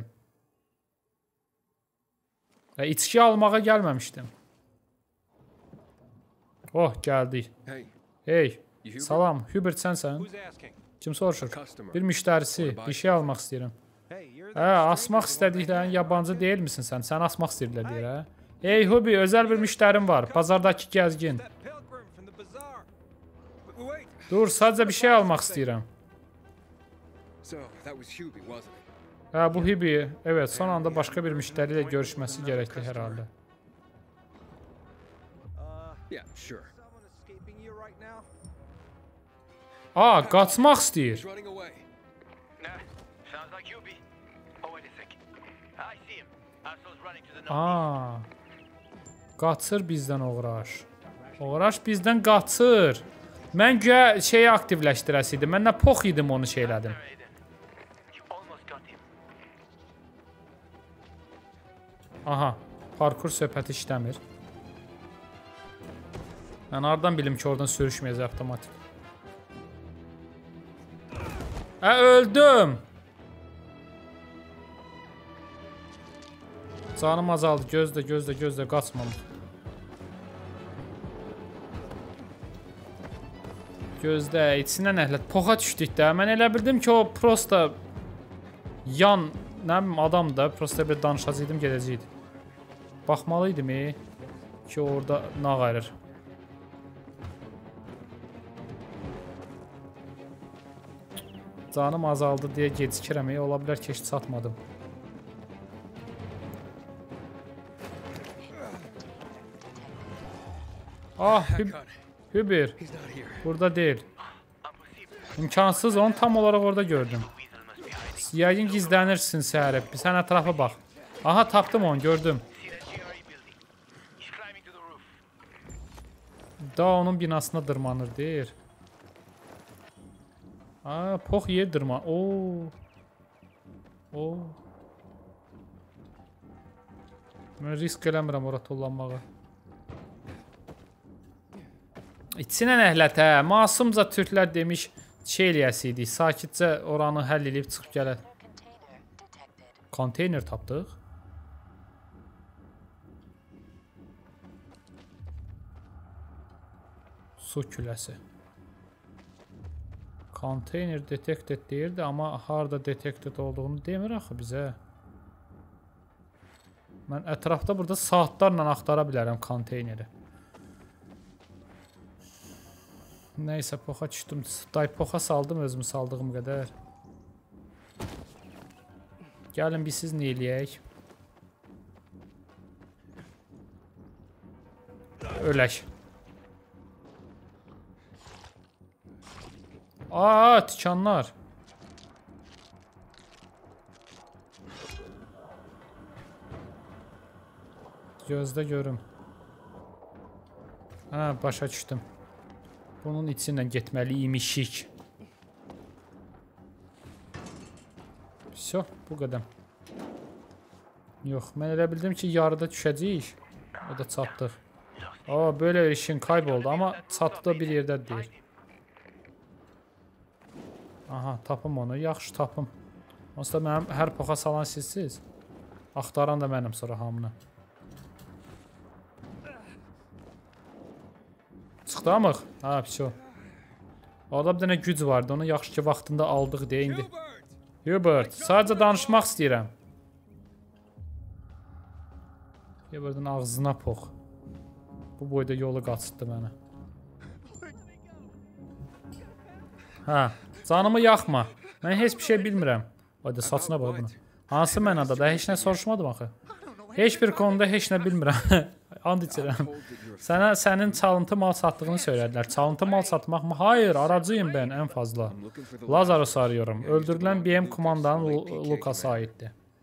A: İçki almağa gəlməmişdim. Oh, gəldik.
B: Hey,
A: Hey,
B: you Hubert?
A: salam. Hubert sənsən?
E: Who's asking?
A: Kim soruşur?
B: Customer.
A: Bir müştərisi. Bir şey almaq istəyirəm.
E: Hey, you're
A: Hə, asmaq istədiklərin yabancı deyil misin sən? Sən asmaq istəyirlər deyir, hə? Hey, Hubi, özəl bir müştərim var. Bazardakı gəzgin.
E: that pilgrim from the bazaar.
B: Wait.
A: Dur, sadəcə bir şey almaq istəyirəm.
B: So that was Hubie, wasn't it?
A: Hə, bu Hubi. Evet, son anda başqa bir müştəri ilə görüşməsi gərəkli hər halda.
B: Yeah, sure.
E: Someone escaping you right now?
A: Aa, qaçmaq istəyir.
B: He's running away.
C: Nah, sounds like Yubi. Oh, wait a sec. I see him. Asshole's running to the north.
A: Aa. Qaçır bizdən Oğraş. Oğraş bizdən qaçır. Mən güya şeyi aktivləşdirəsiydim. Mən nə pox idim onu şeylədim.
C: Aiden, you almost got him.
A: Aha, parkur söhbəti işləmir. Mən hardan bilim ki, oradan sürüşməyəcək avtomatik. Öldüm. Canım azaldı. Gözlə, qaçmam. Gözlə, içinə nəhlət. Poxa düşdük də. Mən elə bildim ki, o prosta yan, nə bilim, adam da. Prosta bir danışacaqdım, gedəcəkdi. Baxmalıydım ki, orada nə qayırır. Canım azaldı deyə gecikirəm. Ola bilər ki, heç çatmadım. Ah, Hubert.
B: He's not here.
A: Burada deyil. İmkansız, onu tam olarak orada gördüm. Yayın gizlənirsin səhərə. Bir sən ətrafa bax. Aha, tapdım onu, gördüm.
C: See that GRE building? He's climbing to the roof.
A: Daha onun binasına dırmanır deyir. Aa, pox yer dırman. Oo. Oo. Mən risk eləmirəm ora tullanmağa. İçinə nəhlət, hə. Masumca türklər demiş, şey eləyəsiydik. Sakitcə oranı həll edib çıxıb gələr. Konteyner tapdıq. Su küləsi. Konteyner detected deyirdi, amma harda detected olduğunu demir axı bizə. Mən ətrafda burada saatlarla axtara bilərəm konteyneri. Neysə, poxa düşdüm. Day poxa saldım özümü saldığım qədər. Gəlin biz siz nə eləyək? Ölək. Aa, tikanlar. Gözdə görüm. Hə, başa düşdüm. Bunun içindən getməliymişik. Всё, bu qədər. Yox, mən elə bildim ki, yarıda düşəcəyik. O da çatdıq. Aa, böyle işin kayboldu, amma çatdı bir yerdə deyil. Aha, tapım onu. Yaxşı tapım. Onsuz da mənim hər poxa salan sizsiz. Axtaran da mənim sonra hamını. Çıxdamıq? Ha, всё. Orada bir dənə güc vardı. Onu yaxşı ki, vaxtında aldıq deyə indi. Hubert, sadəcə danışmaq istəyirəm. Hubert'ın ağzına pox. Bu boyda yolu qaçırtdı mənə. Hə, canımı yaxma. Mən heç bir şey bilmirəm. Hayda, saçına bax bunu. Hansı mənada da heç nə soruşmadım axı. Heç bir konuda heç nə bilmirəm. And içirəm. Sənə sənin çalıntı mal satdığını söylədilər. Çalıntı mal satmaq mı? Hayır, aracıyım ben en fazla. Lazarus arıyorum. Öldürülen BM kumandanın Lucas'a aitdi.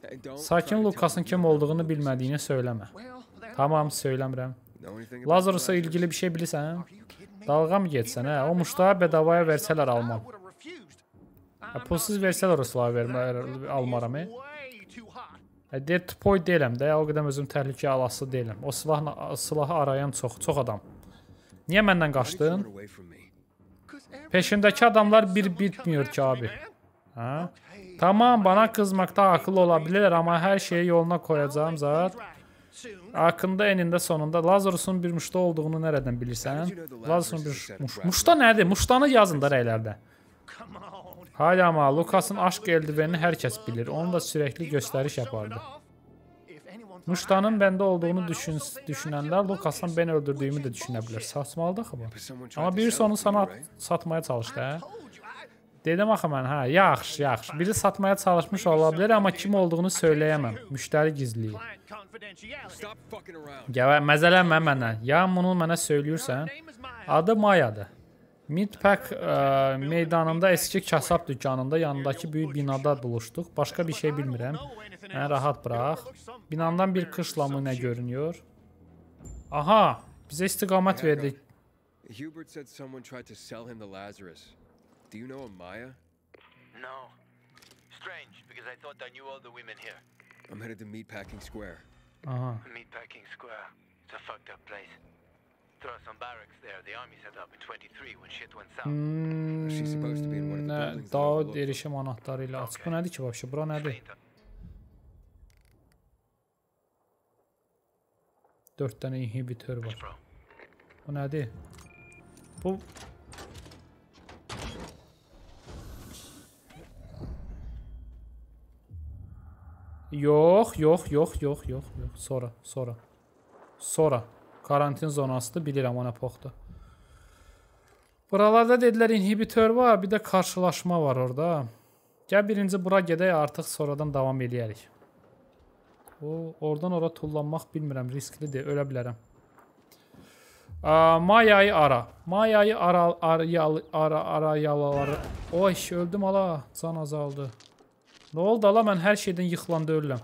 B: Hey, don't
A: Sakin
B: try to
A: Lukasın
B: tell
A: kim
B: me
A: olduğunu
B: nothing
A: bilmədiyini söyləmə.
B: Well, then
A: Tamam, söyləmirəm.
B: know anything about
A: Lazarus'a
B: Lazarus?
A: ilgili bir şey bilirsən?
B: Are you kidding me?
A: Dalğa mı getsən, hə? O muştağı bedavaya versələr almam.
E: I would have refused.
A: Hə, pulsuz versələr o silahı almaram, hə?
E: Way too hot.
A: Dead to point deyiləm də, o qədər özüm təhlükə alası deyiləm. O silahı arayan çox adam. Niyə məndən
B: Why did you
A: qaçdın?
B: run away from me? 'Cause every
A: Peşindəki adamlar bir bitmiyor ki abi. Hə? Tamam, bana kızmakta haklı olabilirler ama her şeyi yoluna koyacağım zat. Hakkında eninde sonunda Lazarus'un bir muşta olduğunu nereden bilirsən? Lazarus'un bir muşta nədir? Muştanı yazın da rəylərdə. Hayır ama Lukas'ın aşk eldivenini herkes bilir. Onu da sürekli gösteriş yapardı. Muştanın bende olduğunu düşünenler Lukas'ın beni öldürdüğümü de düşünebilir. Saçmalıdır bu.
B: But someone tried
A: Ama
B: to
A: birisi
B: sell
A: onu
B: it to
A: sana
B: me, right?
A: satmaya çalıştı, hə? Dedim axı mən, hə, yaxşı. Biri satmaya çalışmış ola bilər, amma kim olduğunu söyləyəməm. Müştəri gizliyi.
B: Stop fucking around.
A: Gəvə, məzələnmə mənə. Ya bunu mənə söyləyirsən. Adı Mayadır. Midpack meydanında eski kasab dükkanında yanındakı böyük binada buluşduq. Başqa bir şey bilmirəm. Məni rahat bırax. Binandan bir qış laminə görünüyor. Aha, bizə istiqamət verdi.
B: Hubert said someone tried to sell him to Lazarus. Do you know a Maya?
C: No. Strange, because I thought I knew all the women here.
B: I'm headed to Meatpacking Square.
A: Aha.
C: Meatpacking Square. It's a fucked up place. There are some barracks there the army set up in 23 when shit went south.
B: She's supposed to be in one of the
A: Nə,
B: buildings that
A: Daud
B: overlook the-
A: erişim anahtarı ilə aç. Bu nədir ki, vəbşə? Bura nədir? 4 dənə inhibitor var.
C: Bro.
A: Bu nədir? Bu... Yox. Sonra. Karantin zonasıdır, bilirəm o nə poxdur. Buralarda dedilər inhibitor var, bir də qarşılaşma var orada. Gəl birinci bura gedək, artıq sonradan davam eləyərik. Oradan ora tullanmaq bilmirəm, risklidir, ölə bilərəm. Mayayı ara. Mayayı arayaları. Oy, öldüm ala, can azaldı. Nə oldu ala, mən hər şeydən yıxılanda ölürəm.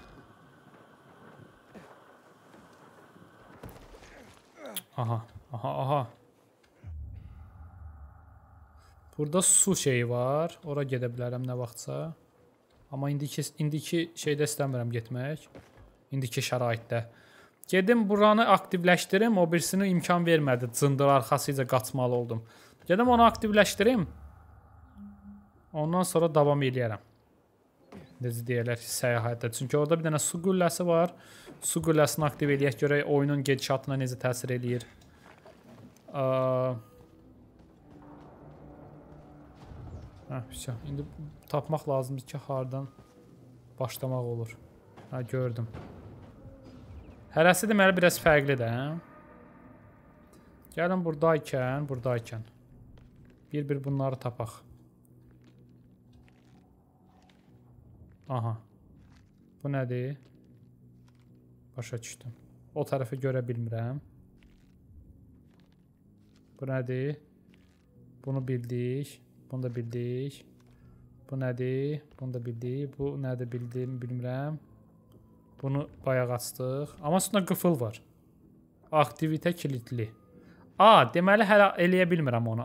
A: Aha. Burada su şeyi var. Ora gedə bilərəm nə vaxtsa. Amma indiki şeydə istəmirəm getmək. İndiki şəraitdə. Gedim buranı aktivləşdirim. O birisini imkan vermədi. Cındır arxasıca qaçmalı oldum. Gedim onu aktivləşdirim. Ondan sonra davam eləyərəm. Necə deyirlər səyahətdə. Çünki orada bir dənə su qülləsi var. Su qülləsini aktiv eləyək görək oyunun gedişatına necə təsir eləyir. İndi tapmaq lazımdır ki, hardan başlamaq olur. Gördüm. Hərəsi deməli biraz fərqlidir, hə? Gəlin buradaykən. Bir bunları tapaq. Aha. Bu nədir? Başa düşdüm. O tərəfi görə bilmirəm. Bu nədir? Bunu bildik. Bunu da bildik. Bu nədir? Bunu da bildik. Bu nədir bildim, bilmirəm. Bunu bayaq açdıq. Amma üstündə qıfıl var. Aktivitə kilitli. Deməli hələ eləyə bilmirəm onu.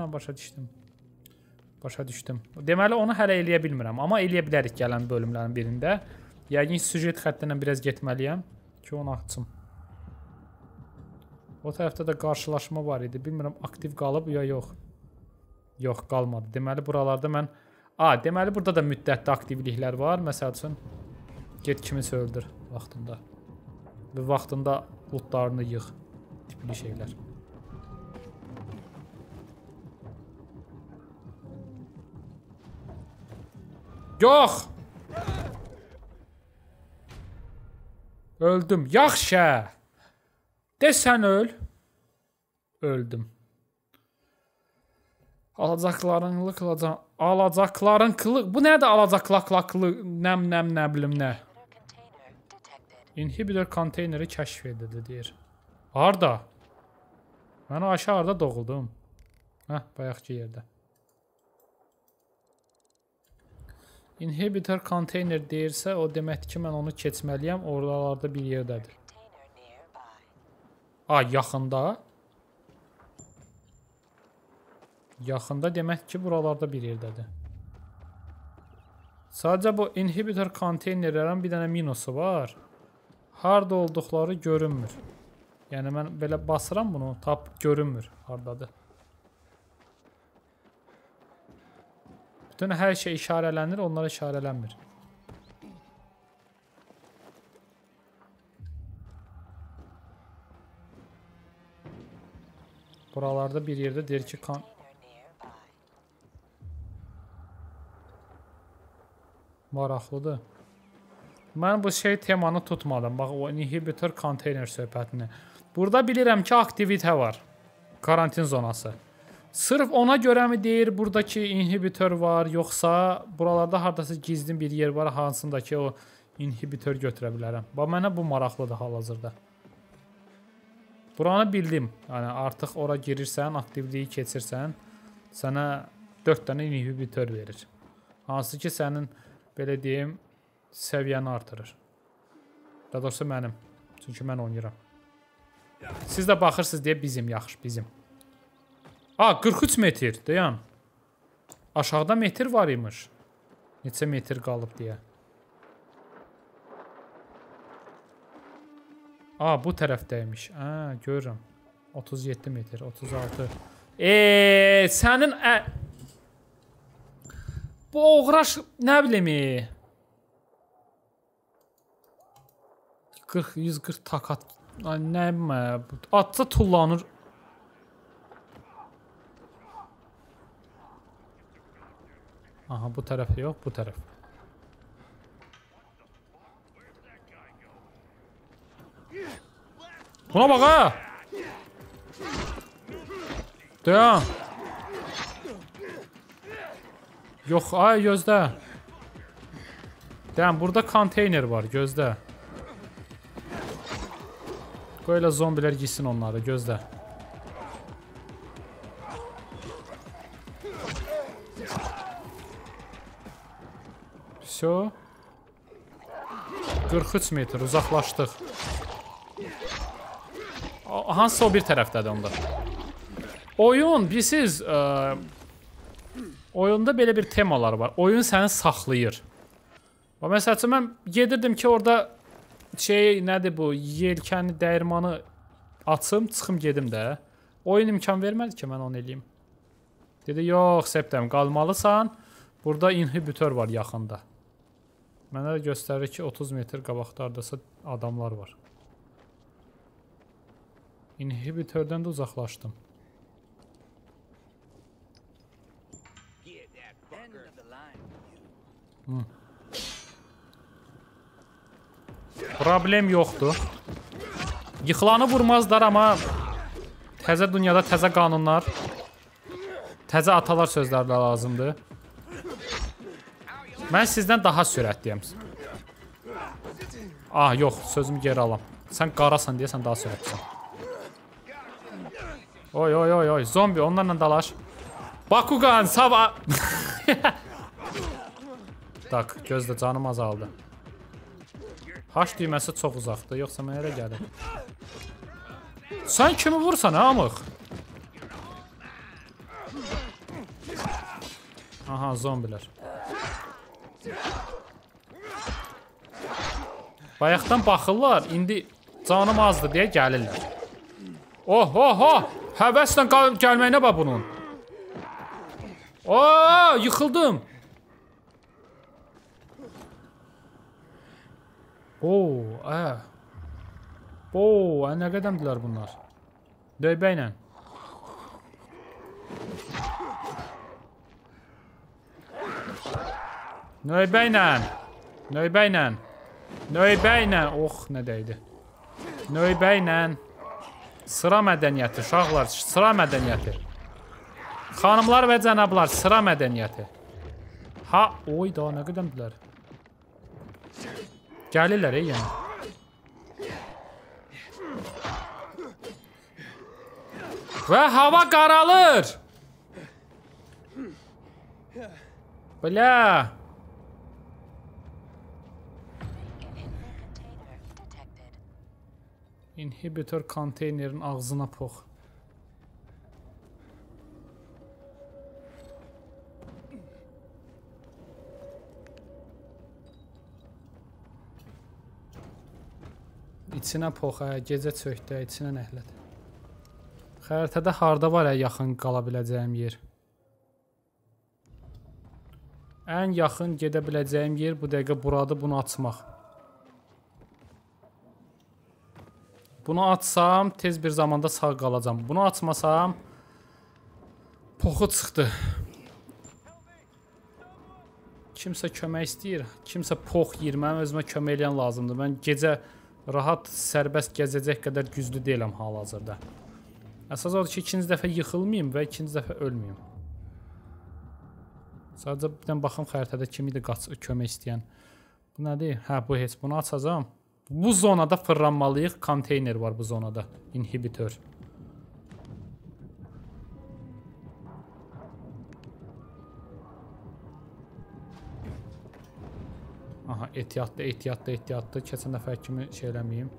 A: Başa düşdüm. Deməli onu hələ eləyə bilmirəm. Amma eləyə bilərik gələn bölümlərin birində. Yəqin süjet xəttindən biraz getməliyəm ki, onu açım. O tərəfdə də qarşılaşma var idi. Bilmirəm, aktiv qalıb ya yox. Yox, qalmadı. Deməli, buralarda mən... Deməli, burada da müddətli aktivliklər var. Məsəl üçün, get kimisə öldür vaxtında. Və vaxtında lootlarını yığ. Tipli şeylər. Yox! Öldüm. Yaxşı! Desən öl. Öldüm. Alacaqların kılıq. Bu nədir alacaqlaqlaqlı nə bilim nə? Inhibitor konteyneri kəşf edildi deyir. Harda? Mən aşağıda doğuldum. Bayaqki yerdə. Inhibitor konteyner deyirsə, o deməkdir ki, mən onu keçməliyəm. Oralarda bir yerdədir. Yaxında. Yaxında demək ki, buralarda bir yerdədir. Sadəcə bu inhibitor konteynerlərin bir dənə minusu var. Harada olduqları görünmür. Yəni mən belə basıram bunu, tap görünmür hardadır. Bütün hər şey işarələnir, onlara işarələnmir. Buralarda bir yerdə deyir ki, maraqlıdır. Mən bu temanı tutmadım. Bax, o inhibitor konteyner söhbətini. Burada bilirəm ki, aktivitə var. Karantin zonası. Sırf ona görəmi deyir, buradakı inhibitor var, yoxsa buralarda haradasa gizli bir yer var, hansındakı o inhibitor götürə bilərəm. Bax, mənə bu maraqlıdır hal-hazırda. Buranı bildim. Yəni, artıq ora girirsən, aktivliyi keçirsən, sənə 4 dənə inhibitor verir. Hansı ki, sənin, belə deyim, səviyyəni artırır. Daha doğrusu mənim. Çünki mən oynayıram. Siz də baxırsınız deyə bizim, yaxşı, bizim. 43 metr, dayan. Aşağıda metr var imiş. Neçə metr qalıb deyə. Bu tərəfdəymiş. Görürəm. 37 metr, 36. Sənin... Bu oğraş, nə bilimi? 140 takat. Nə bilmə? Atsa tullanır. Aha, bu tərəf yox, bu tərəf. Buna bax, ha! Dayan. Yox, gözlə. Dayan, burada konteyner var, gözlə. Qoy elə zombilər gitsin onları, gözlə. Всё. 43 metr uzaqlaşdıq. Hansısa o bir tərəfdədir onda. Oyun, bilirsiniz, oyunda belə bir temalar var. Oyun səni saxlayır. Məsəl üçün, mən gedirdim ki, orada nədir bu, yelkəni, dəyirmanı açım, çıxım gedim də. Oyun imkan vermədi ki, mən onu eləyim. Dedi, yox, Septem, qalmalısan. Burada inhibitor var yaxında. Mənə də göstərir ki, 30 metr qabaqdardasa adamlar var. İnhibitordan da uzaqlaşdım. Problem yoxdur. Yıxılanı vurmazlar, amma təzə dünyada təzə qanunlar, təzə atalar sözlərlə lazımdır. Mən sizdən daha sürətliyəm. Yox, sözümü geri alam. Sən qarasan deyəsən daha sürətlisən. Oy, zombi, onlarla dalaş. Bakugan, sava... Tak, gözlə, canım azaldı. H düyməsi çox uzaqdır, yoxsa mən elə gəlir. Sən kimi vursan, amıq? Aha, zombilər. Bayaqdan baxırlar, indi canım azdır deyə gəlirlər. Həvəslə gəlməyinə bax bunun. Yıxıldım. Nə qədəmdirlər bunlar? Döybəylə. Nöybəylə. Nə dəydi? Nöybəylə. Sıra mədəniyyəti, uşaqlar, sıra mədəniyyəti. Xanımlar və cənablar, sıra mədəniyyəti. Nə qədəmdirlər? Gəlirlər, yəni. Və hava qaralır. Bля. İnhibitor konteynerin ağzına pox. İçinə pox, gecə çökdə, içinə nəhləd. Xəritədə harda var yaxın qala biləcəyim yer? Ən yaxın gedə biləcəyim yer bu dəqiqə buradır, bunu açmaq. Bunu açsam, tez bir zamanda sağ qalacam. Bunu açmasam, poxu çıxdı. Kimsə kömək istəyir, kimsə pox yiyir, mənim özümə kömək eləyən lazımdır. Mən gecə rahat, sərbəst gəzəcək qədər güclü deyiləm hal-hazırda. Əsas odur ki, ikinci dəfə yıxılmayayım və ikinci dəfə ölməyim. Sadəcə bir dənə baxım xəritədə kim idi kömək istəyən. Bu nədir? Hə, bu heç. Bunu açacam. Bu zonada fırlanmalıyıq. Konteyner var bu zonada. İnhibitor. Aha, ehtiyatlı, ehtiyatlı, ehtiyatlı. Keçən dəfə kimi şey eləməyim.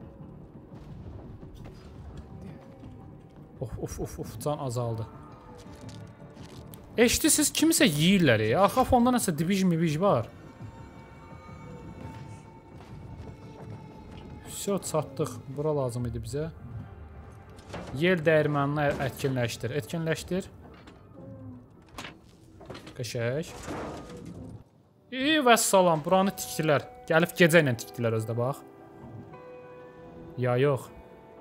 A: Of, can azaldı. Eşitisiz kimisə yiyirlər ya. Arxa fonda nəsə dibiş var. Все, çatdıq. Bura lazım idi bizə. Yel dəyirmanını etkinləşdir. Etkinləşdir. Qəşək. Vəssalam, buranı tikdilər. Gəlib gecə ilə tikdilər özdə, bax. Ya, yox.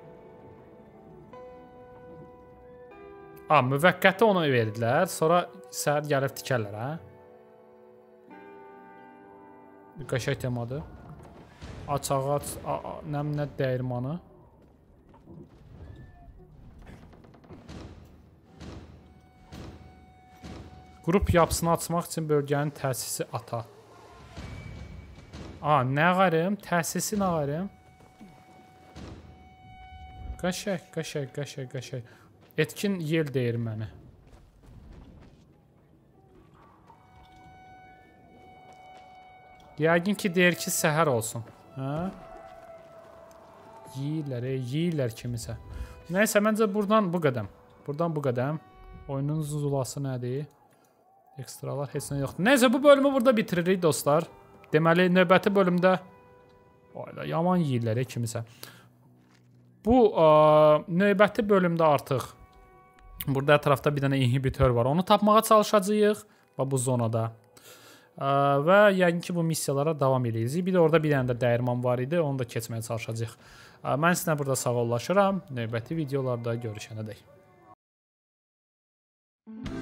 A: Müvəqqəti onu verdilər. Sonra səhər gəlib tikərlər, hə? Qəşək temadır. Aç ağac, nəmnə dəyirmanı. Qrup yapısını açmaq üçün bölgənin təsisi ata. Nə ağarım? Təsisi nə ağarım? Qəşək. Etkin yel deyir məni. Yəqin ki, deyir ki, səhər olsun. Yeyirlər kimisə. Nəysə, məncə buradan bu qədəm. Buradan bu qədəm. Oyunun zulası nədir? Ekstralar heç nə yoxdur. Nəysə, bu bölümü burada bitiririk, dostlar. Deməli, növbəti bölümdə yaman yeyirlər kimisə. Bu növbəti bölümdə artıq burada ətrafda bir dənə inhibitor var. Onu tapmağa çalışacağıq bu zonada. Və yəqin ki, bu missiyalara davam edəcəyik. Bir də orada bir dənə də dəyirman var idi. Onu da keçməyə çalışacağıq. Mən sizinlə burada sağollaşıram. Növbəti videolarda görüşənədək.